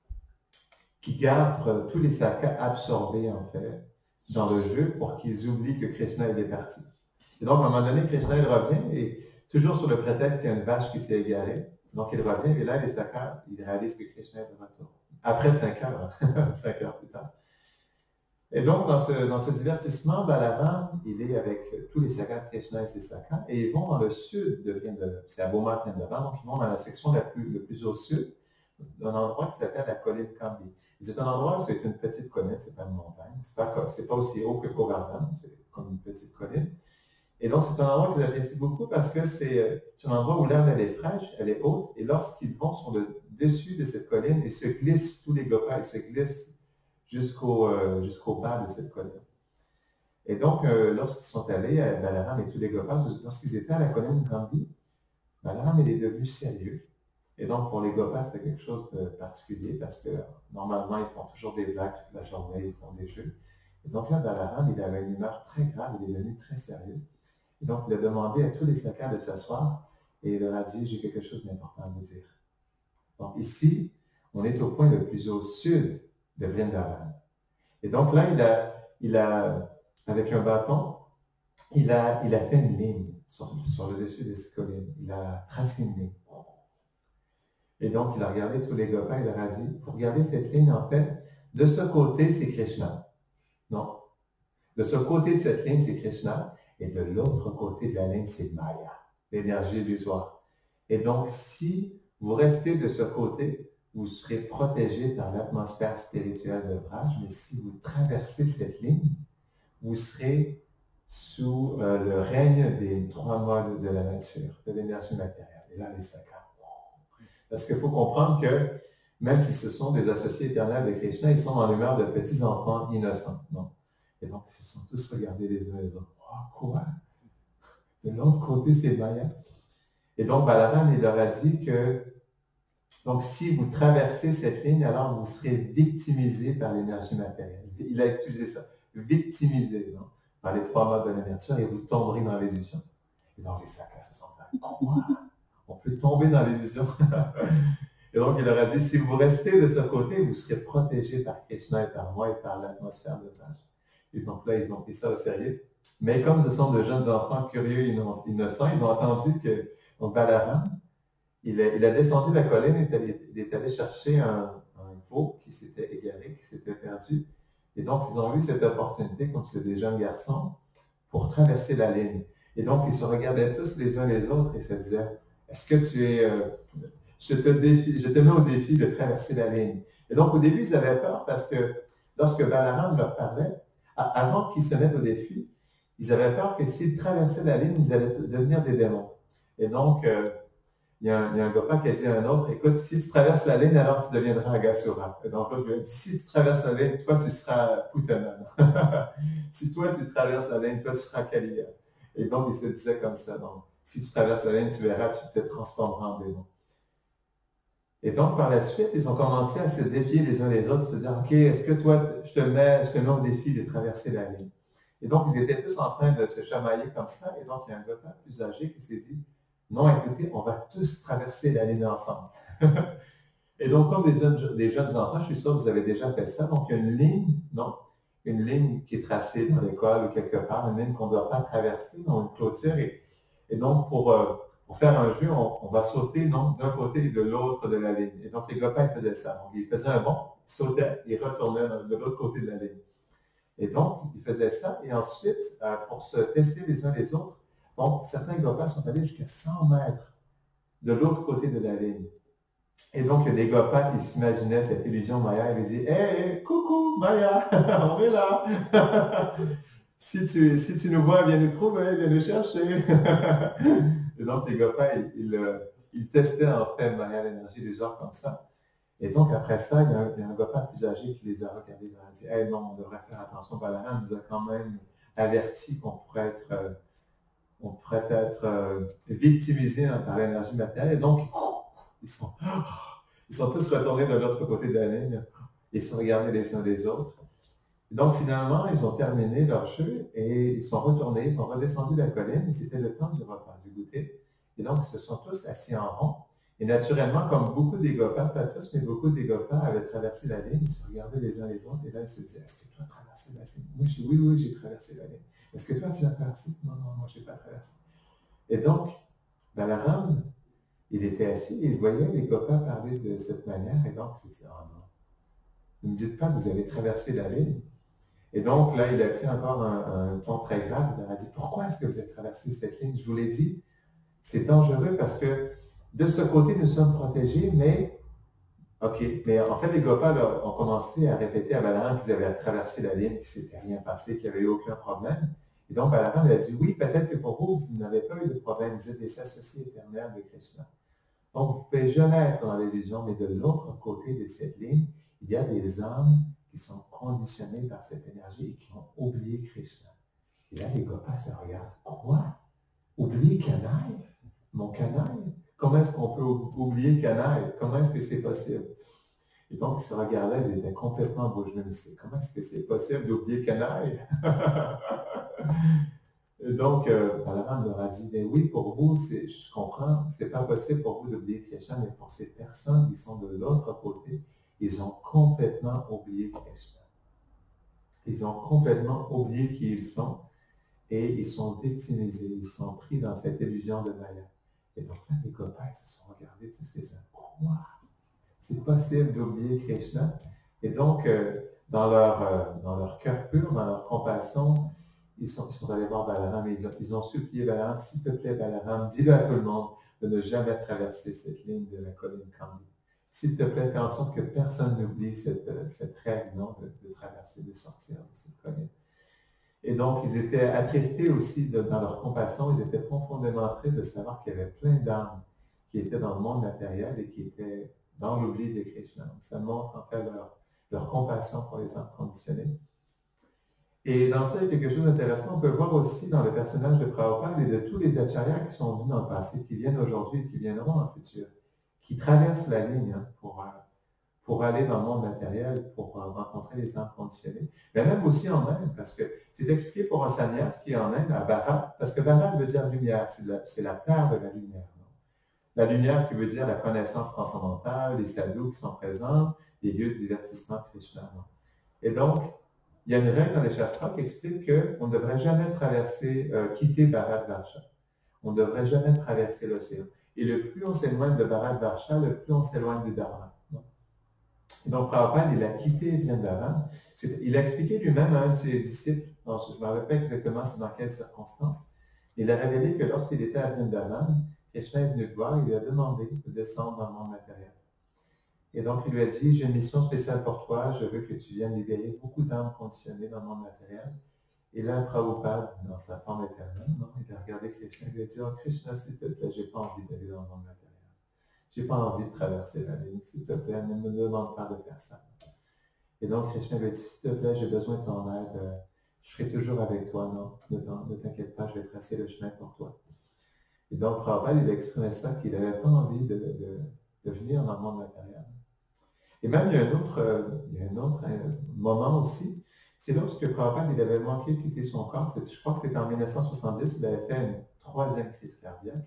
qui garde tous les Sakas absorbés, en fait, dans le jeu pour qu'ils oublient que Krishna il est parti. Et donc, à un moment donné, Krishna, il revient, et toujours sur le prétexte qu'il y a une vache qui s'est égarée. Donc, il revient, et là, les Sakas, ils réalisent que Krishna est de retour. Après cinq heures, cinq heures plus tard. Et donc, dans ce, dans ce divertissement, Balaram, il est avec tous les Sakas de Krishna et ses Sakas, et ils vont dans le sud de Vrindavan. C'est à Beaumont Vrindavan, donc ils vont dans la section la plus, le plus au sud, d'un endroit qui s'appelle la colline Kambi. C'est un endroit où c'est une petite colline, c'est pas une montagne. C'est pas, pas aussi haut que Govardhan, c'est comme une petite colline. Et donc, c'est un endroit qu'ils apprécient beaucoup parce que c'est un endroit où l'herbe, elle est fraîche, elle est haute, et lorsqu'ils vont sur le dessus de cette colline, ils se glissent, tous les gopas, ils se glissent jusqu'au euh, jusqu'au bas de cette colline. Et donc, euh, lorsqu'ils sont allés, à Balaram et tous les gopas, lorsqu'ils étaient à la colline Kambi, Balaram, il est devenu sérieux. Et donc, pour les Gopas, c'était quelque chose de particulier parce que normalement, ils font toujours des blagues toute la journée, ils font des jeux. Et donc là, Balaram, il avait une humeur très grave, il est devenu très sérieux. Et donc, il a demandé à tous les Sakas de s'asseoir et il leur a dit, j'ai quelque chose d'important à vous dire. Donc ici, on est au point le plus au sud de Vrindavan. Et donc là, il a, il a avec un bâton, il a, il a fait une ligne sur, sur le dessus de cette colline. Il a tracé une ligne. Et donc, il a regardé tous les Gopas, il leur a dit, vous regardez cette ligne, en fait, de ce côté, c'est Krishna. Non. De ce côté de cette ligne, c'est Krishna. Et de l'autre côté de la ligne, c'est Maya, l'énergie illusoire. Et donc, si vous restez de ce côté, vous serez protégé par l'atmosphère spirituelle de Braj, mais si vous traversez cette ligne, vous serez sous euh, le règne des trois modes de la nature, de l'énergie matérielle. Et là, les sakas. Parce qu'il faut comprendre que même si ce sont des associés éternels de Krishna, ils sont dans l'humeur de petits enfants innocents. Non? Et donc, ils se sont tous regardés les uns les autres. Oh, quoi? De l'autre côté, c'est Maya. Et donc, Balaram, il leur a dit que, donc, si vous traversez cette ligne, alors vous serez victimisé par l'énergie matérielle. Il a utilisé ça. Victimisé, non? Par les trois modes de la nature, et vous tomberez dans l'illusion. Et donc, les sakas se sont fait. Quoi? On peut tomber dans l'illusion. Et donc, il leur a dit, si vous restez de ce côté, vous serez protégé par Krishna et par moi et par l'atmosphère de Braj. Et donc là, ils ont pris ça au sérieux. Mais comme ce sont de jeunes enfants curieux, innocents, ils ont entendu que donc Balaram, il a, il a descendu la colline et il est allé chercher un, un veau qui s'était égaré, qui s'était perdu. Et donc, ils ont eu cette opportunité, comme c'est des jeunes garçons, pour traverser la ligne. Et donc, ils se regardaient tous les uns les autres et se disaient, est-ce que tu es... Euh, je, te défie, je te mets au défi de traverser la ligne. Et donc, au début, ils avaient peur parce que lorsque Balaram leur parlait, avant qu'ils se mettent au défi, ils avaient peur que s'ils traversaient la ligne, ils allaient devenir des démons. Et donc, euh, il y a un, il y a un Gopa qui a dit à un autre, écoute, si tu traverses la ligne, alors tu deviendras Agasura. Et donc, l'autre lui a dit, si tu traverses la ligne, toi, tu seras Putanan. Si toi, tu traverses la ligne, toi, tu seras Kaliya. Et donc, il se disait comme ça. Donc, si tu traverses la ligne, tu verras, tu te transformeras en démon. Et donc, par la suite, ils ont commencé à se défier les uns les autres, se dire, OK, est-ce que toi, je te mets, je te mets au défi de traverser la ligne? Et donc, ils étaient tous en train de se chamailler comme ça. Et donc, il y a un Gopa plus âgé qui s'est dit, non, écoutez, on va tous traverser la ligne ensemble. Et donc, comme des jeunes, des jeunes enfants, je suis sûr que vous avez déjà fait ça. Donc, il y a une ligne, non, une ligne qui est tracée dans l'école ou quelque part, une ligne qu'on ne doit pas traverser, dans une clôture. Et, et donc, pour, euh, pour faire un jeu, on, on va sauter d'un côté et de l'autre de la ligne. Et donc, les Gopas, ils faisaient ça. Donc, ils faisaient un bond, ils sautaient, ils retournaient de l'autre côté de la ligne. Et donc, ils faisaient ça. Et ensuite, euh, pour se tester les uns les autres, donc, certains Gopas sont allés jusqu'à cent mètres de l'autre côté de la ligne. Et donc, il y a des Gopas qui s'imaginaient cette illusion Maya et ils disaient, hey, coucou Maya, on est là. si, tu, si tu nous vois, viens nous trouver, viens nous chercher. Et donc, les Gopas, ils, ils, ils testaient en fait Maya, l'énergie des heures comme ça. Et donc, après ça, il y a un, il y a un Gopa plus âgé qui les a regardés et leur a dit, hey, non, on devrait faire attention. Balaram nous a quand même averti qu'on pourrait être. Euh, on pourrait être euh, victimisé hein, par l'énergie matérielle. Et donc, oh, ils, sont, oh, ils sont tous retournés de l'autre côté de la ligne. Ils se regardaient les uns les autres. Et donc, finalement, ils ont terminé leur jeu et ils sont retournés, ils sont redescendus de la colline. Et c'était le temps du repas, du goûter. Et donc, ils se sont tous assis en rond. Et naturellement, comme beaucoup des Gopas, pas tous, mais beaucoup des Gopas avaient traversé la ligne, ils se regardaient les uns les autres. Et là, ils se disaient, est-ce que tu as traversé la ligne? Moi, je dis, oui, oui, j'ai traversé la ligne. Est-ce que toi, tu l'as traversé? Non, non, moi, je n'ai pas traversé. Et donc, Balaram, il était assis et il voyait les Gopas parler de cette manière. Et donc, il s'est dit, oh non, ne me dites pas que vous avez traversé la ligne. Et donc, là, il a pris encore un, un ton très grave. Il leur a dit, pourquoi est-ce que vous avez traversé cette ligne? Je vous l'ai dit, c'est dangereux parce que de ce côté, nous sommes protégés, mais, OK, mais en fait, les Gopas là, ont commencé à répéter à Balaram qu'ils avaient traversé la ligne, qu'il ne s'était rien passé, qu'il n'y avait eu aucun problème. Et donc, Balaram a dit, oui, peut-être que pour vous, vous n'avez pas eu de problème, vous êtes des associés éternels de Krishna. Donc, vous ne pouvez jamais être dans l'illusion, mais de l'autre côté de cette ligne, il y a des âmes qui sont conditionnées par cette énergie et qui ont oublié Krishna. Et là, les Gopas se regardent. Quoi? Oublier Kanaï? Mon Kanaï? Comment comment est-ce qu'on peut oublier Canaille? Comment est-ce que c'est possible? Et donc, ils se regardaient, ils étaient complètement bouche bée. Comment est-ce que c'est possible d'oublier Canaille? Et donc, euh, Balaram leur a dit, ben oui, pour vous, je comprends, c'est pas possible pour vous d'oublier Krishna, mais pour ces personnes qui sont de l'autre côté, ils ont complètement oublié Krishna. Ils ont complètement oublié qui ils sont et ils sont victimisés, ils sont pris dans cette illusion de Maya. Et donc là, les copains se sont regardés tous les uns. Quoi? C'est possible d'oublier Krishna? Et donc, euh, dans, leur, euh, dans leur cœur pur, dans leur compassion, ils sont, ils sont allés voir Balaram et ils ont supplié Balaram, s'il te plaît, Balaram, dis-le à tout le monde de ne jamais traverser cette ligne de la colline Kandi. S'il te plaît, fais en sorte que personne n'oublie cette, cette règle, non, de, de traverser, de sortir de cette colline. Et donc, ils étaient attristés aussi de, dans leur compassion, ils étaient profondément tristes de savoir qu'il y avait plein d'âmes qui étaient dans le monde matériel et qui étaient dans l'oubli de Krishna. Donc, ça montre en fait leur, leur compassion pour les âmes conditionnées. Et dans ça, il y a quelque chose d'intéressant. On peut voir aussi dans le personnage de Prabhupada et de tous les acharyas qui sont venus dans le passé, qui viennent aujourd'hui et qui viendront dans le futur, qui traversent la ligne hein, pour, pour aller dans le monde matériel, pour rencontrer les âmes conditionnées. Mais même aussi en Inde, parce que c'est expliqué pour un sannyas qui est en Inde, à Bharat, parce que Bharat veut dire lumière, c'est la, la terre de la lumière. Non? La lumière qui veut dire la connaissance transcendantale, les sadhus qui sont présents, les lieux de divertissement de Krishna. Non? Et donc, il y a une règle dans les Shastras qui explique qu'on ne devrait jamais traverser, euh, quitter Bharat-Varsha. On ne devrait jamais traverser l'océan. Et le plus on s'éloigne de Bharat-Varsha, le plus on s'éloigne du Dharma. Et donc, Prabhupada, il a quitté Vrindavan. Il a expliqué lui-même à un de ses disciples, non, je ne me rappelle pas exactement c'est dans quelles circonstances, il a révélé que lorsqu'il était à Vrindavan, Krishna est venu le voir, il lui a demandé de descendre dans le monde matériel. Et donc, il lui a dit, j'ai une mission spéciale pour toi, je veux que tu viennes libérer beaucoup d'âmes conditionnées dans le monde matériel. Et là, Prabhupada, dans sa forme éternelle, non, il a regardé Krishna et lui a dit, oh Krishna, s'il te plaît, j'ai pas envie d'aller dans le monde matériel. J'ai pas envie de traverser la ligne, s'il te plaît, ne me demande pas de faire ça. Et donc, Krishna lui a dit, s'il te plaît, j'ai besoin de ton aide, je serai toujours avec toi, non, ne t'inquiète pas, je vais tracer le chemin pour toi. Et donc, Prabhupada, il a exprimé ça, qu'il n'avait pas envie de, de, de venir dans le monde matériel. Et même, il y a un autre, euh, il y a un autre euh, moment aussi, c'est lorsque Prabhupada, il avait manqué de quitter son corps, je crois que c'était en mille neuf cent soixante-dix, il avait fait une troisième crise cardiaque.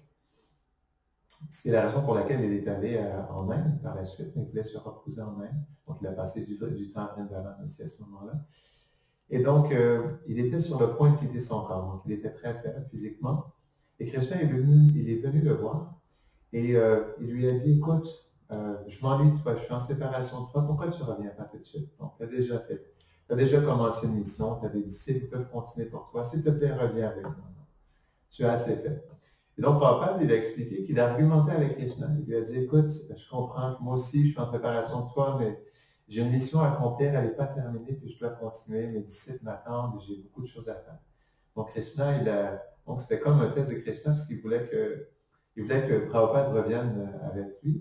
C'est la raison pour laquelle il est allé euh, en Inde par la suite, il voulait se reposer en Inde, donc il a passé du, du temps à Vrindavan aussi à ce moment-là. Et donc, euh, il était sur le point de quitter son corps, donc il était très faible physiquement, et Krishna est venu, il est venu le voir, et euh, il lui a dit, écoute, Euh, je m'ennuie de toi, je suis en séparation de toi, pourquoi tu ne reviens pas tout de suite? Donc, tu as déjà fait, tu as déjà commencé une mission, tu as des disciples qui peuvent continuer pour toi, s'il te plaît, reviens avec moi. Tu as assez fait. Et donc, Prabhupada, il a expliqué qu'il a argumenté avec Krishna. Il lui a dit, écoute, je comprends que moi aussi, je suis en séparation de toi, mais j'ai une mission à accomplir, elle n'est pas terminée, puis je dois continuer, mes disciples m'attendent, j'ai beaucoup de choses à faire. Donc, Krishna, il a, donc c'était comme un test de Krishna, parce qu'il voulait que, il voulait que Prabhupada revienne avec lui.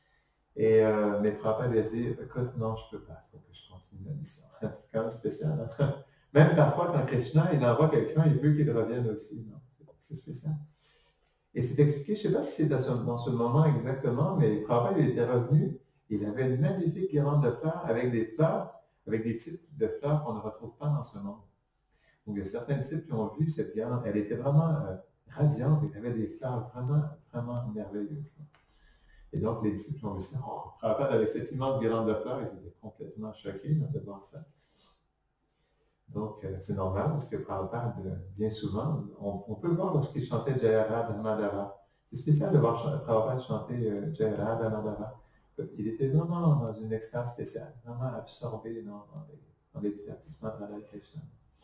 Et euh, mais Prabhupada lui a dit, écoute, non, je ne peux pas, il faut que je continue la mission. C'est quand même spécial. Hein? Même parfois, quand Krishna, il envoie quelqu'un, il veut qu'il revienne aussi. C'est spécial. Et c'est expliqué, je ne sais pas si c'est dans ce, dans ce moment exactement, mais Prabhupada, il était revenu, il avait une magnifique guirlande de fleurs avec des fleurs, avec des types de fleurs qu'on ne retrouve pas dans ce monde. Donc, il y a certains types qui ont vu cette guirlande, elle était vraiment euh, radiante, il y avait des fleurs vraiment, vraiment merveilleuses. Et donc, les disciples ont vu ça. Oh, Prabhupada, avec cette immense guirlande de fleurs, ils étaient complètement choqués de voir ça. Donc, euh, c'est normal, parce que Prabhupada, bien souvent, on, on peut voir lorsqu'il chantait Jaya Radha Madhava. C'est spécial de voir Prabhupada chanter euh, Jaya Radha Madhava. Il était vraiment dans une extase spéciale, vraiment absorbé dans, dans, les, dans les divertissements de Radha Krishna.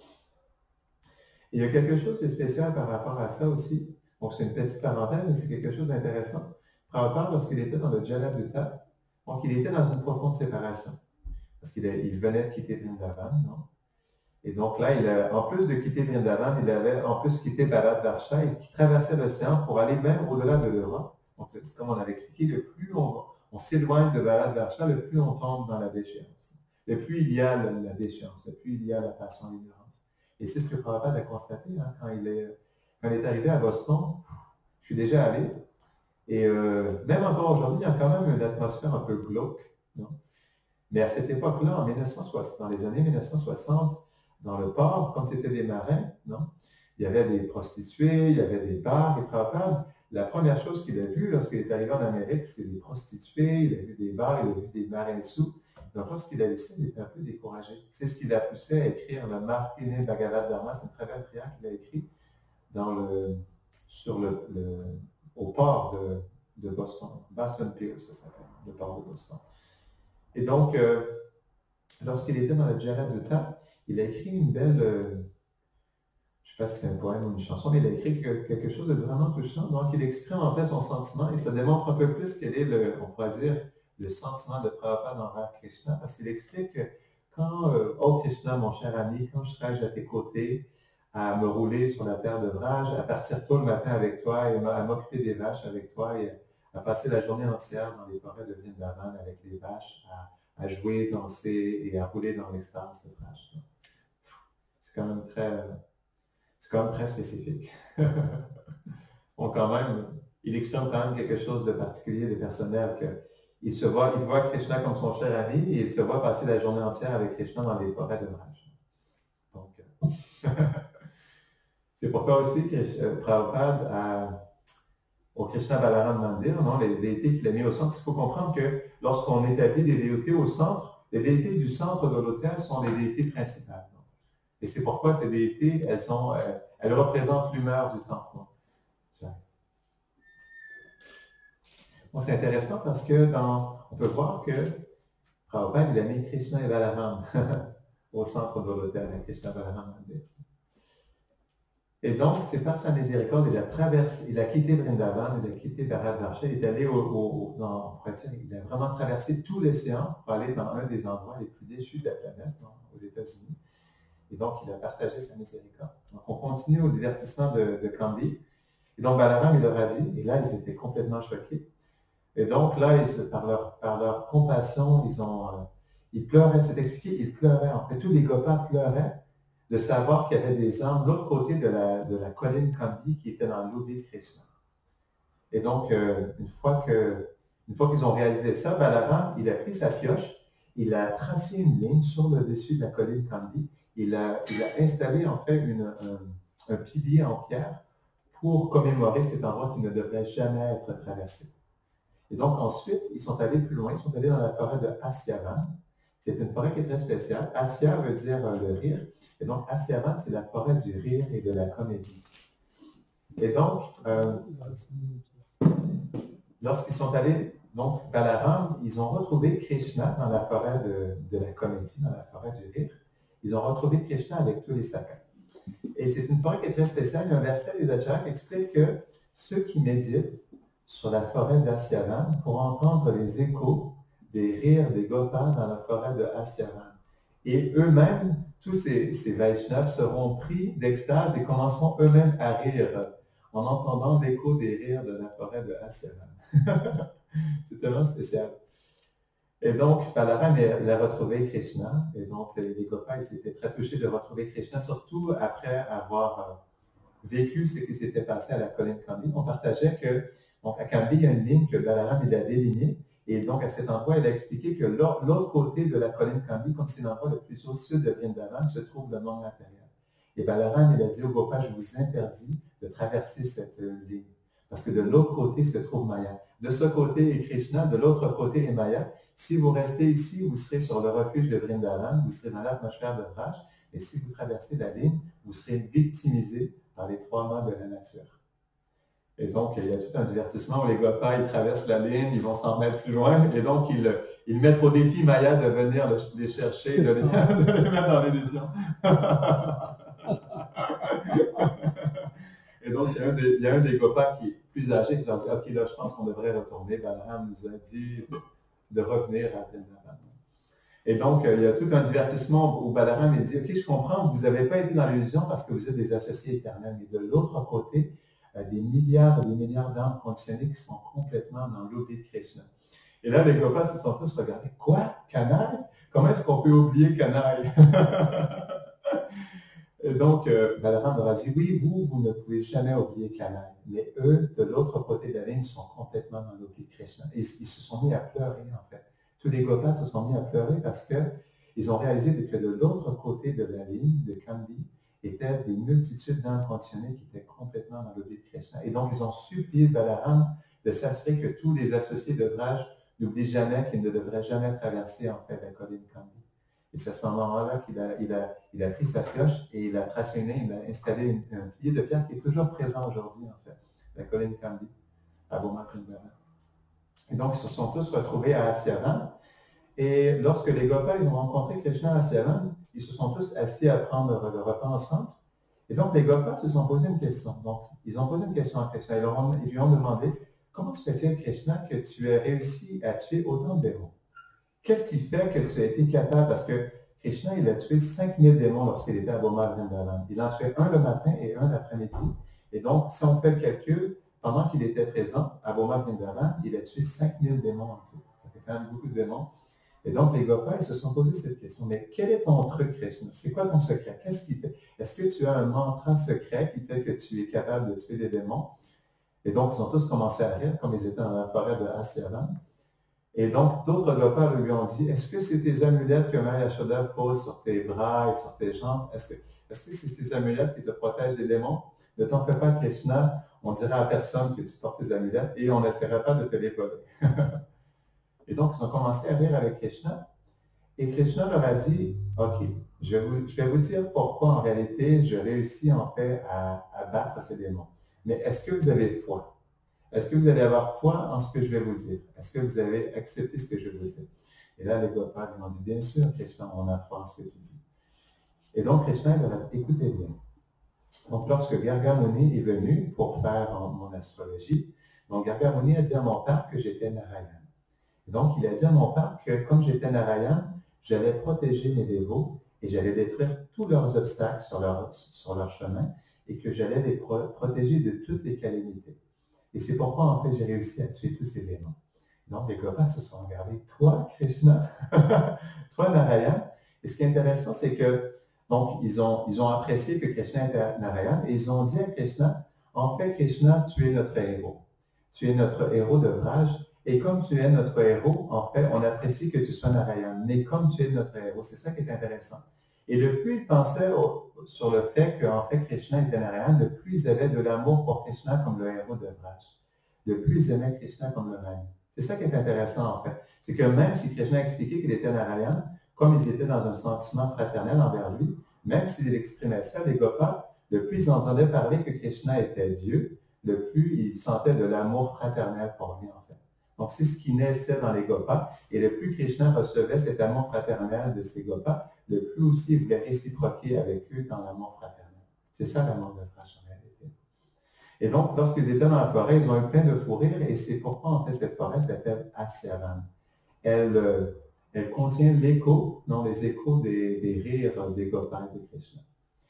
Et il y a quelque chose de spécial par rapport à ça aussi. Donc, c'est une petite parenthèse, mais c'est quelque chose d'intéressant. Prabhupada, lorsqu'il était dans le Jalabuta, donc il était dans une profonde séparation. Parce qu'il il venait de quitter Vrindavan, non? Et donc là, il a, en plus de quitter Vrindavan, il avait en plus quitté Bharat-Varsha et qui traversait l'océan pour aller même au-delà de l'Europe. Donc, comme on avait expliqué, le plus on, on s'éloigne de Bharat-Varsha, le plus on tombe dans la déchéance. Le plus il y a la, la déchéance, le plus il y a la passion et l'ignorance. Et c'est ce que Prabhupada a constaté hein, quand, il est, quand il est arrivé à Boston. Je suis déjà allé. Et euh, même encore aujourd'hui, il y a quand même une atmosphère un peu glauque. Non? Mais à cette époque-là, en mille neuf cent soixante, dans les années mille neuf cent soixante, dans le port, quand c'était des marins, non? Il y avait des prostituées, il y avait des bars, et Prabhupada, la première chose qu'il a vue lorsqu'il est arrivé en Amérique, c'est des prostituées, il a vu des bars, il a vu des marins sous. Donc lorsqu'il a vu ça, il était un peu découragé. C'est ce qui l'a poussé à écrire le Martine Bhagavad Dharma, c'est une très belle prière qu'il a écrite dans le, sur le, le, au port de, de Boston, Boston Pier, ça s'appelle, le port de Boston. Et donc, euh, lorsqu'il était dans le Jayalalitha, il a écrit une belle, euh, je ne sais pas si c'est un poème ou une chanson, mais il a écrit que, quelque chose de vraiment touchant. Donc, il exprime en fait son sentiment et ça démontre un peu plus quel est le, on pourrait dire, le sentiment de Prabhupada envers Krishna, parce qu'il explique que quand, euh, oh Krishna, mon cher ami, quand je serai à tes côtés, à me rouler sur la terre de Vraj, à partir tôt le matin avec toi et à m'occuper des vaches avec toi et à passer la journée entière dans les forêts de Vrindavan avec les vaches, à, à jouer, danser et à rouler dans l'extase de Vraj. C'est quand même très, c'est quand même très spécifique. Bon, quand même, il exprime quand même quelque chose de particulier, de personnel, qu'il se voit, il voit Krishna comme son cher ami et il se voit passer la journée entière avec Krishna dans les forêts de Vraj. Donc, c'est pourquoi aussi que Prabhupada a, au Krishna Balaram Mandir, non, les déités qu'il a mis au centre, il faut comprendre que lorsqu'on établit des déités au centre, les déités du centre de l'autel sont les déités principales. Non? Et c'est pourquoi ces déités, elles, sont, elles, elles représentent l'humeur du temple. Bon, c'est intéressant parce que dans, on peut voir que Prabhupada, il a mis Krishna et Balaram au centre de l'autel, Krishna Balaram Mandir. Et donc, c'est par sa miséricorde, il a traversé, il a quitté Vrindavan, il a quitté Bharatvarsha, il est allé au, au, dans, on pourrait dire, il a vraiment traversé tout l'océan pour aller dans un des endroits les plus déchus de la planète, donc, aux États-Unis. Et donc, il a partagé sa miséricorde. Donc, on continue au divertissement de, de Kambi. Et donc, Balaram, il leur a dit, et là, ils étaient complètement choqués. Et donc, là, ils, par, leur, par leur compassion, ils ont, euh, ils pleuraient, c'est expliqué, ils pleuraient. En fait, tous les Gopas pleuraient de savoir qu'il y avait des âmes de l'autre côté de la, de la colline Kambi qui étaient dans l'Oubli de Krishna. Et donc, euh, une fois que, une fois qu'ils ont réalisé ça, Balaram, il a pris sa pioche, il a tracé une ligne sur le dessus de la colline Kambi, il a, il a installé en fait une, un, un pilier en pierre pour commémorer cet endroit qui ne devrait jamais être traversé. Et donc ensuite, ils sont allés plus loin, ils sont allés dans la forêt de Asyavan. C'est une forêt qui est très spéciale. Asya veut dire euh, le rire. Et donc, Asyavan, c'est la forêt du rire et de la comédie. Et donc, euh, lorsqu'ils sont allés, donc, Balaram, ils ont retrouvé Krishna dans la forêt de, de la comédie, dans la forêt du rire. Ils ont retrouvé Krishna avec tous les sakas. Et c'est une forêt qui est très spéciale. Il y a un verset des Acharyas qui explique que ceux qui méditent sur la forêt d'Asyavan pour entendre les échos des rires des Gopas dans la forêt de Asyavan. Et eux-mêmes, tous ces, ces Vaishnavas seront pris d'extase et commenceront eux-mêmes à rire en entendant l'écho des rires de la forêt de Asyavan. C'est tellement spécial. Et donc, Balaram a retrouvé Krishna, et donc les Gopas étaient très touchés de retrouver Krishna, surtout après avoir vécu ce qui s'était passé à la colline Kambi. On partageait que, donc à Kambi, il y a une ligne que Balaram il a délignée, et donc à cet endroit, il a expliqué que l'autre côté de la colline Kambi, comme c'est l'endroit le plus au sud de Vrindavan, se trouve le monde matériel. Et Balaram, il a dit au Gopas, je vous interdis de traverser cette ligne, parce que de l'autre côté se trouve Maya. De ce côté est Krishna, de l'autre côté est Maya. Si vous restez ici, vous serez sur le refuge de Vrindavan, vous serez dans l'atmosphère de Vraj, et si vous traversez la ligne, vous serez victimisé par les trois mois de la nature. Et donc, il y a tout un divertissement où les Gopas, ils traversent la ligne, ils vont s'en mettre plus loin, et donc ils, ils mettent au défi Maya de venir les chercher, de les, de les mettre dans l'illusion. Et donc, il y, a un des, il y a un des Gopas qui est plus âgé qui leur dit « Ok, là, je pense qu'on devrait retourner. Balaram nous a dit de revenir à Vrindavan. » Et donc, il y a tout un divertissement où Balaram il dit « Ok, je comprends, vous n'avez pas été dans l'illusion parce que vous êtes des associés éternels. Mais de l'autre côté, des milliards et des milliards d'âmes conditionnées qui sont complètement dans l'oubli de Krishna. » Et là, les Gopas se sont tous regardés. « Quoi? Canaille? Comment est-ce qu'on peut oublier Canaille? » Et donc, euh, Balaram leur a dit, oui, vous, vous ne pouvez jamais oublier Kanaï, mais eux, de l'autre côté de la ligne, sont complètement dans l'oubli de Krishna. Et ils se sont mis à pleurer, en fait. Tous les Gopas se sont mis à pleurer parce qu'ils ont réalisé que de l'autre côté de la ligne, de Kandi, étaient des multitudes d'inconditionnés qui étaient complètement dans l'oubli de Krishna. Et donc, ils ont supplié Balaram de s'assurer que tous les associés de Vraj n'oublient jamais qu'ils ne devraient jamais traverser, en fait, la colline Kandi. Et c'est à ce moment-là qu'il a, il a, il a pris sa pioche et il a tracé une ligne, il a installé une, un pilier de pierre qui est toujours présent aujourd'hui, en fait, la colline Kandi, à Beaumont-Vrindavan. Et donc, ils se sont tous retrouvés à Asyavan. Et lorsque les Gopas ils ont rencontré Krishna à Asyavan, ils se sont tous assis à prendre le repas ensemble. Et donc, les Gopas se sont posé une question. Donc, ils ont posé une question à Krishna. Ils, ont, ils lui ont demandé, comment se fait-il, Krishna, que tu aies réussi à tuer autant de démons? Qu'est-ce qui fait que tu as été capable? Parce que Krishna, il a tué cinq mille démons lorsqu'il était à Beaumont-Vrindavan. Il en tuait un le matin et un l'après-midi. Et donc, si on fait le calcul, pendant qu'il était présent à Beaumont-Vrindavan, il a tué cinq mille démons en tout. Ça fait quand même beaucoup de démons. Et donc, les Gopas, ils se sont posé cette question. Mais quel est ton truc, Krishna? C'est quoi ton secret? Qu'est-ce qui fait? Est-ce que tu as un mantra secret qui fait que tu es capable de tuer des démons? Et donc, ils ont tous commencé à rire, comme ils étaient dans la forêt de Asyavan. Et donc, d'autres Gopas lui ont dit, est-ce que c'est tes amulettes que Maya Yashoda pose sur tes bras et sur tes jambes? Est-ce que est-ce que c'est tes amulettes qui te protègent des démons? Ne t'en fais pas, Krishna. On dira à personne que tu portes tes amulettes et on n'essaiera pas de te les voler. Et donc, ils ont commencé à rire avec Krishna. Et Krishna leur a dit, OK, je vais vous, je vais vous dire pourquoi en réalité je réussis en fait à, à battre ces démons. Mais est-ce que vous avez foi? Est-ce que vous allez avoir foi en ce que je vais vous dire? Est-ce que vous avez accepté ce que je vais vous dire? Et là, les Gopas lui ont dit, bien sûr, Krishna, on a foi en ce que tu dis. Et donc, Krishna leur a dit, écoutez bien. Donc, lorsque Gargamuni est venu pour faire mon astrologie, donc Gargamuni a dit à mon père que j'étais Narayan. Donc, il a dit à mon père que comme j'étais Narayan, j'allais protéger mes dévots et j'allais détruire tous leurs obstacles sur leur, sur leur chemin et que j'allais les pro protéger de toutes les calamités. Et c'est pourquoi, en fait, j'ai réussi à tuer tous ces démons. Donc, les Gopas se sont regardés. Toi, Krishna, toi, Narayan. Et ce qui est intéressant, c'est que, donc, ils ont, ils ont apprécié que Krishna était Narayan et ils ont dit à Krishna, en fait, Krishna, tu es notre héros. Tu es notre héros de Vraj. Et comme tu es notre héros, en fait, on apprécie que tu sois Narayan. Mais comme tu es notre héros, c'est ça qui est intéressant. Et le plus ils pensaient au, sur le fait qu'en fait Krishna était Narayan, le plus ils avaient de l'amour pour Krishna comme le héros de Vraj. Le plus ils aimaient Krishna comme le Rani. C'est ça qui est intéressant en fait. C'est que même si Krishna expliquait qu'il était Narayan, comme ils étaient dans un sentiment fraternel envers lui, même s'il exprimait ça, les Gopas, le plus ils entendaient parler que Krishna était Dieu, le plus ils sentaient de l'amour fraternel pour lui en fait. Donc c'est ce qui naissait dans les Gopas, et le plus Krishna recevait cet amour fraternel de ces Gopas, le plus aussi il voulait réciproquer avec eux dans l'amour fraternel. C'est ça l'amour de Vraj en réalité. Et donc, lorsqu'ils étaient dans la forêt, ils ont eu plein de fous rires, et c'est pourquoi en fait cette forêt s'appelle Asyavan. Elle, euh, elle contient l'écho, non, les échos des, des rires des Gopas et de Krishna.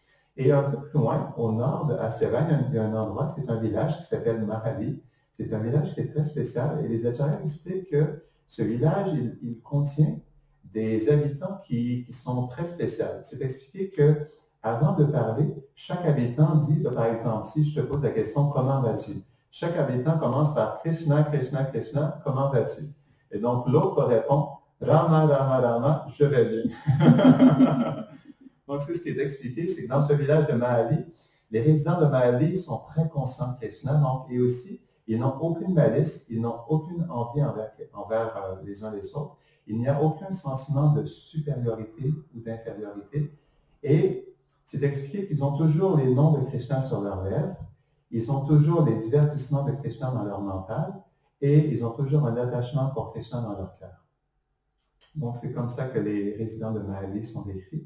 Et un peu plus loin, au nord de Asyavan, il y a un endroit, c'est un village qui s'appelle Mahali. C'est un village qui est très spécial, et les acharyas expliquent que ce village, il, il contient des habitants qui, qui sont très spéciaux. C'est expliqué que avant de parler, chaque habitant dit, par exemple, si je te pose la question, comment vas-tu? Chaque habitant commence par Krishna, Krishna, Krishna, comment vas-tu? Et donc l'autre répond, Rama, Rama, Rama, je vais bien. Donc c'est ce qui est expliqué, c'est que dans ce village de Mahali, les résidents de Mahali sont très conscients de Krishna, donc, et aussi, ils n'ont aucune malice, ils n'ont aucune envie envers, envers euh, les uns les autres. Il n'y a aucun sentiment de supériorité ou d'infériorité. Et c'est expliqué qu'ils ont toujours les noms de Krishna sur leurs lèvres, ils ont toujours les divertissements de Krishna dans leur mental, et ils ont toujours un attachement pour Krishna dans leur cœur. Donc c'est comme ça que les résidents de Mahali sont décrits.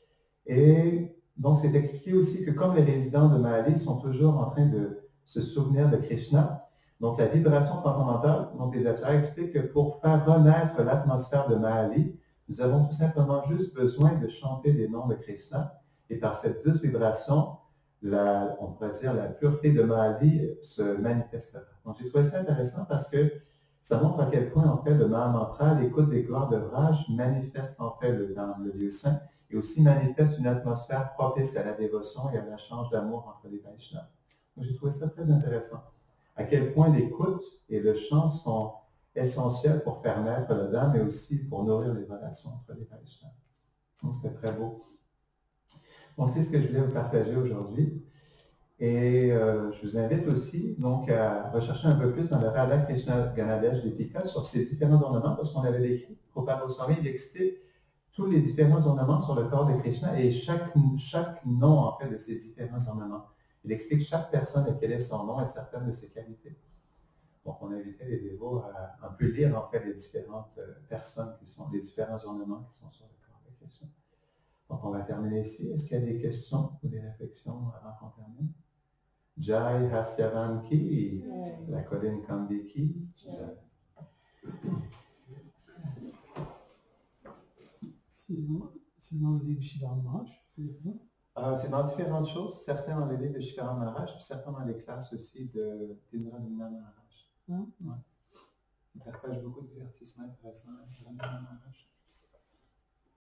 Et donc c'est expliqué aussi que comme les résidents de Mahali sont toujours en train de se souvenir de Krishna, donc la vibration transcendantale, donc les acharyas expliquent que pour faire renaître l'atmosphère de Mahali, nous avons tout simplement juste besoin de chanter les noms de Krishna, et par cette douce vibration, la, on pourrait dire la pureté de Mahali se manifestera. Donc j'ai trouvé ça intéressant parce que ça montre à quel point en fait le Mahamantra, l'écoute des gloires de Vraj, manifeste en fait le, dans le lieu saint, et aussi manifeste une atmosphère propice à la dévotion et à l'échange d'amour entre les Vaishnavas. Donc, j'ai trouvé ça très intéressant. À quel point l'écoute et le chant sont essentiels pour faire naître le Dham, mais aussi pour nourrir les relations entre les Vaishnavas. Donc, c'était très beau. Donc, c'est ce que je voulais vous partager aujourd'hui. Et euh, je vous invite aussi donc, à rechercher un peu plus dans le Radha Krishna Ganadesh Dipika sur ces différents ornements, parce qu'on avait décrit, Prabhupada Goswami, il explique tous les différents ornements sur le corps de Krishna et chaque, chaque nom, en fait, de ces différents ornements. Il explique chaque personne et quel est son nom et certaines de ses qualités. Donc, on a invité les dévots à un peu lire, en fait, les différentes personnes qui sont, les différents ornements qui sont sur le corps de Krishna. Donc, on va terminer ici. Est-ce qu'il y a des questions ou des réflexions avant qu'on termine? Jai Hasyavan Ki, la colline Kambiki. Sinon, sinon le livre Shiva Maharaj, euh, c'est dans différentes choses, certains dans les livres de Shiva Maharaj, puis certains dans les classes aussi de d'Indranina Maharaj. Hein? Ouais. Il partage beaucoup de divertissements intéressants, Indranina Maharaj.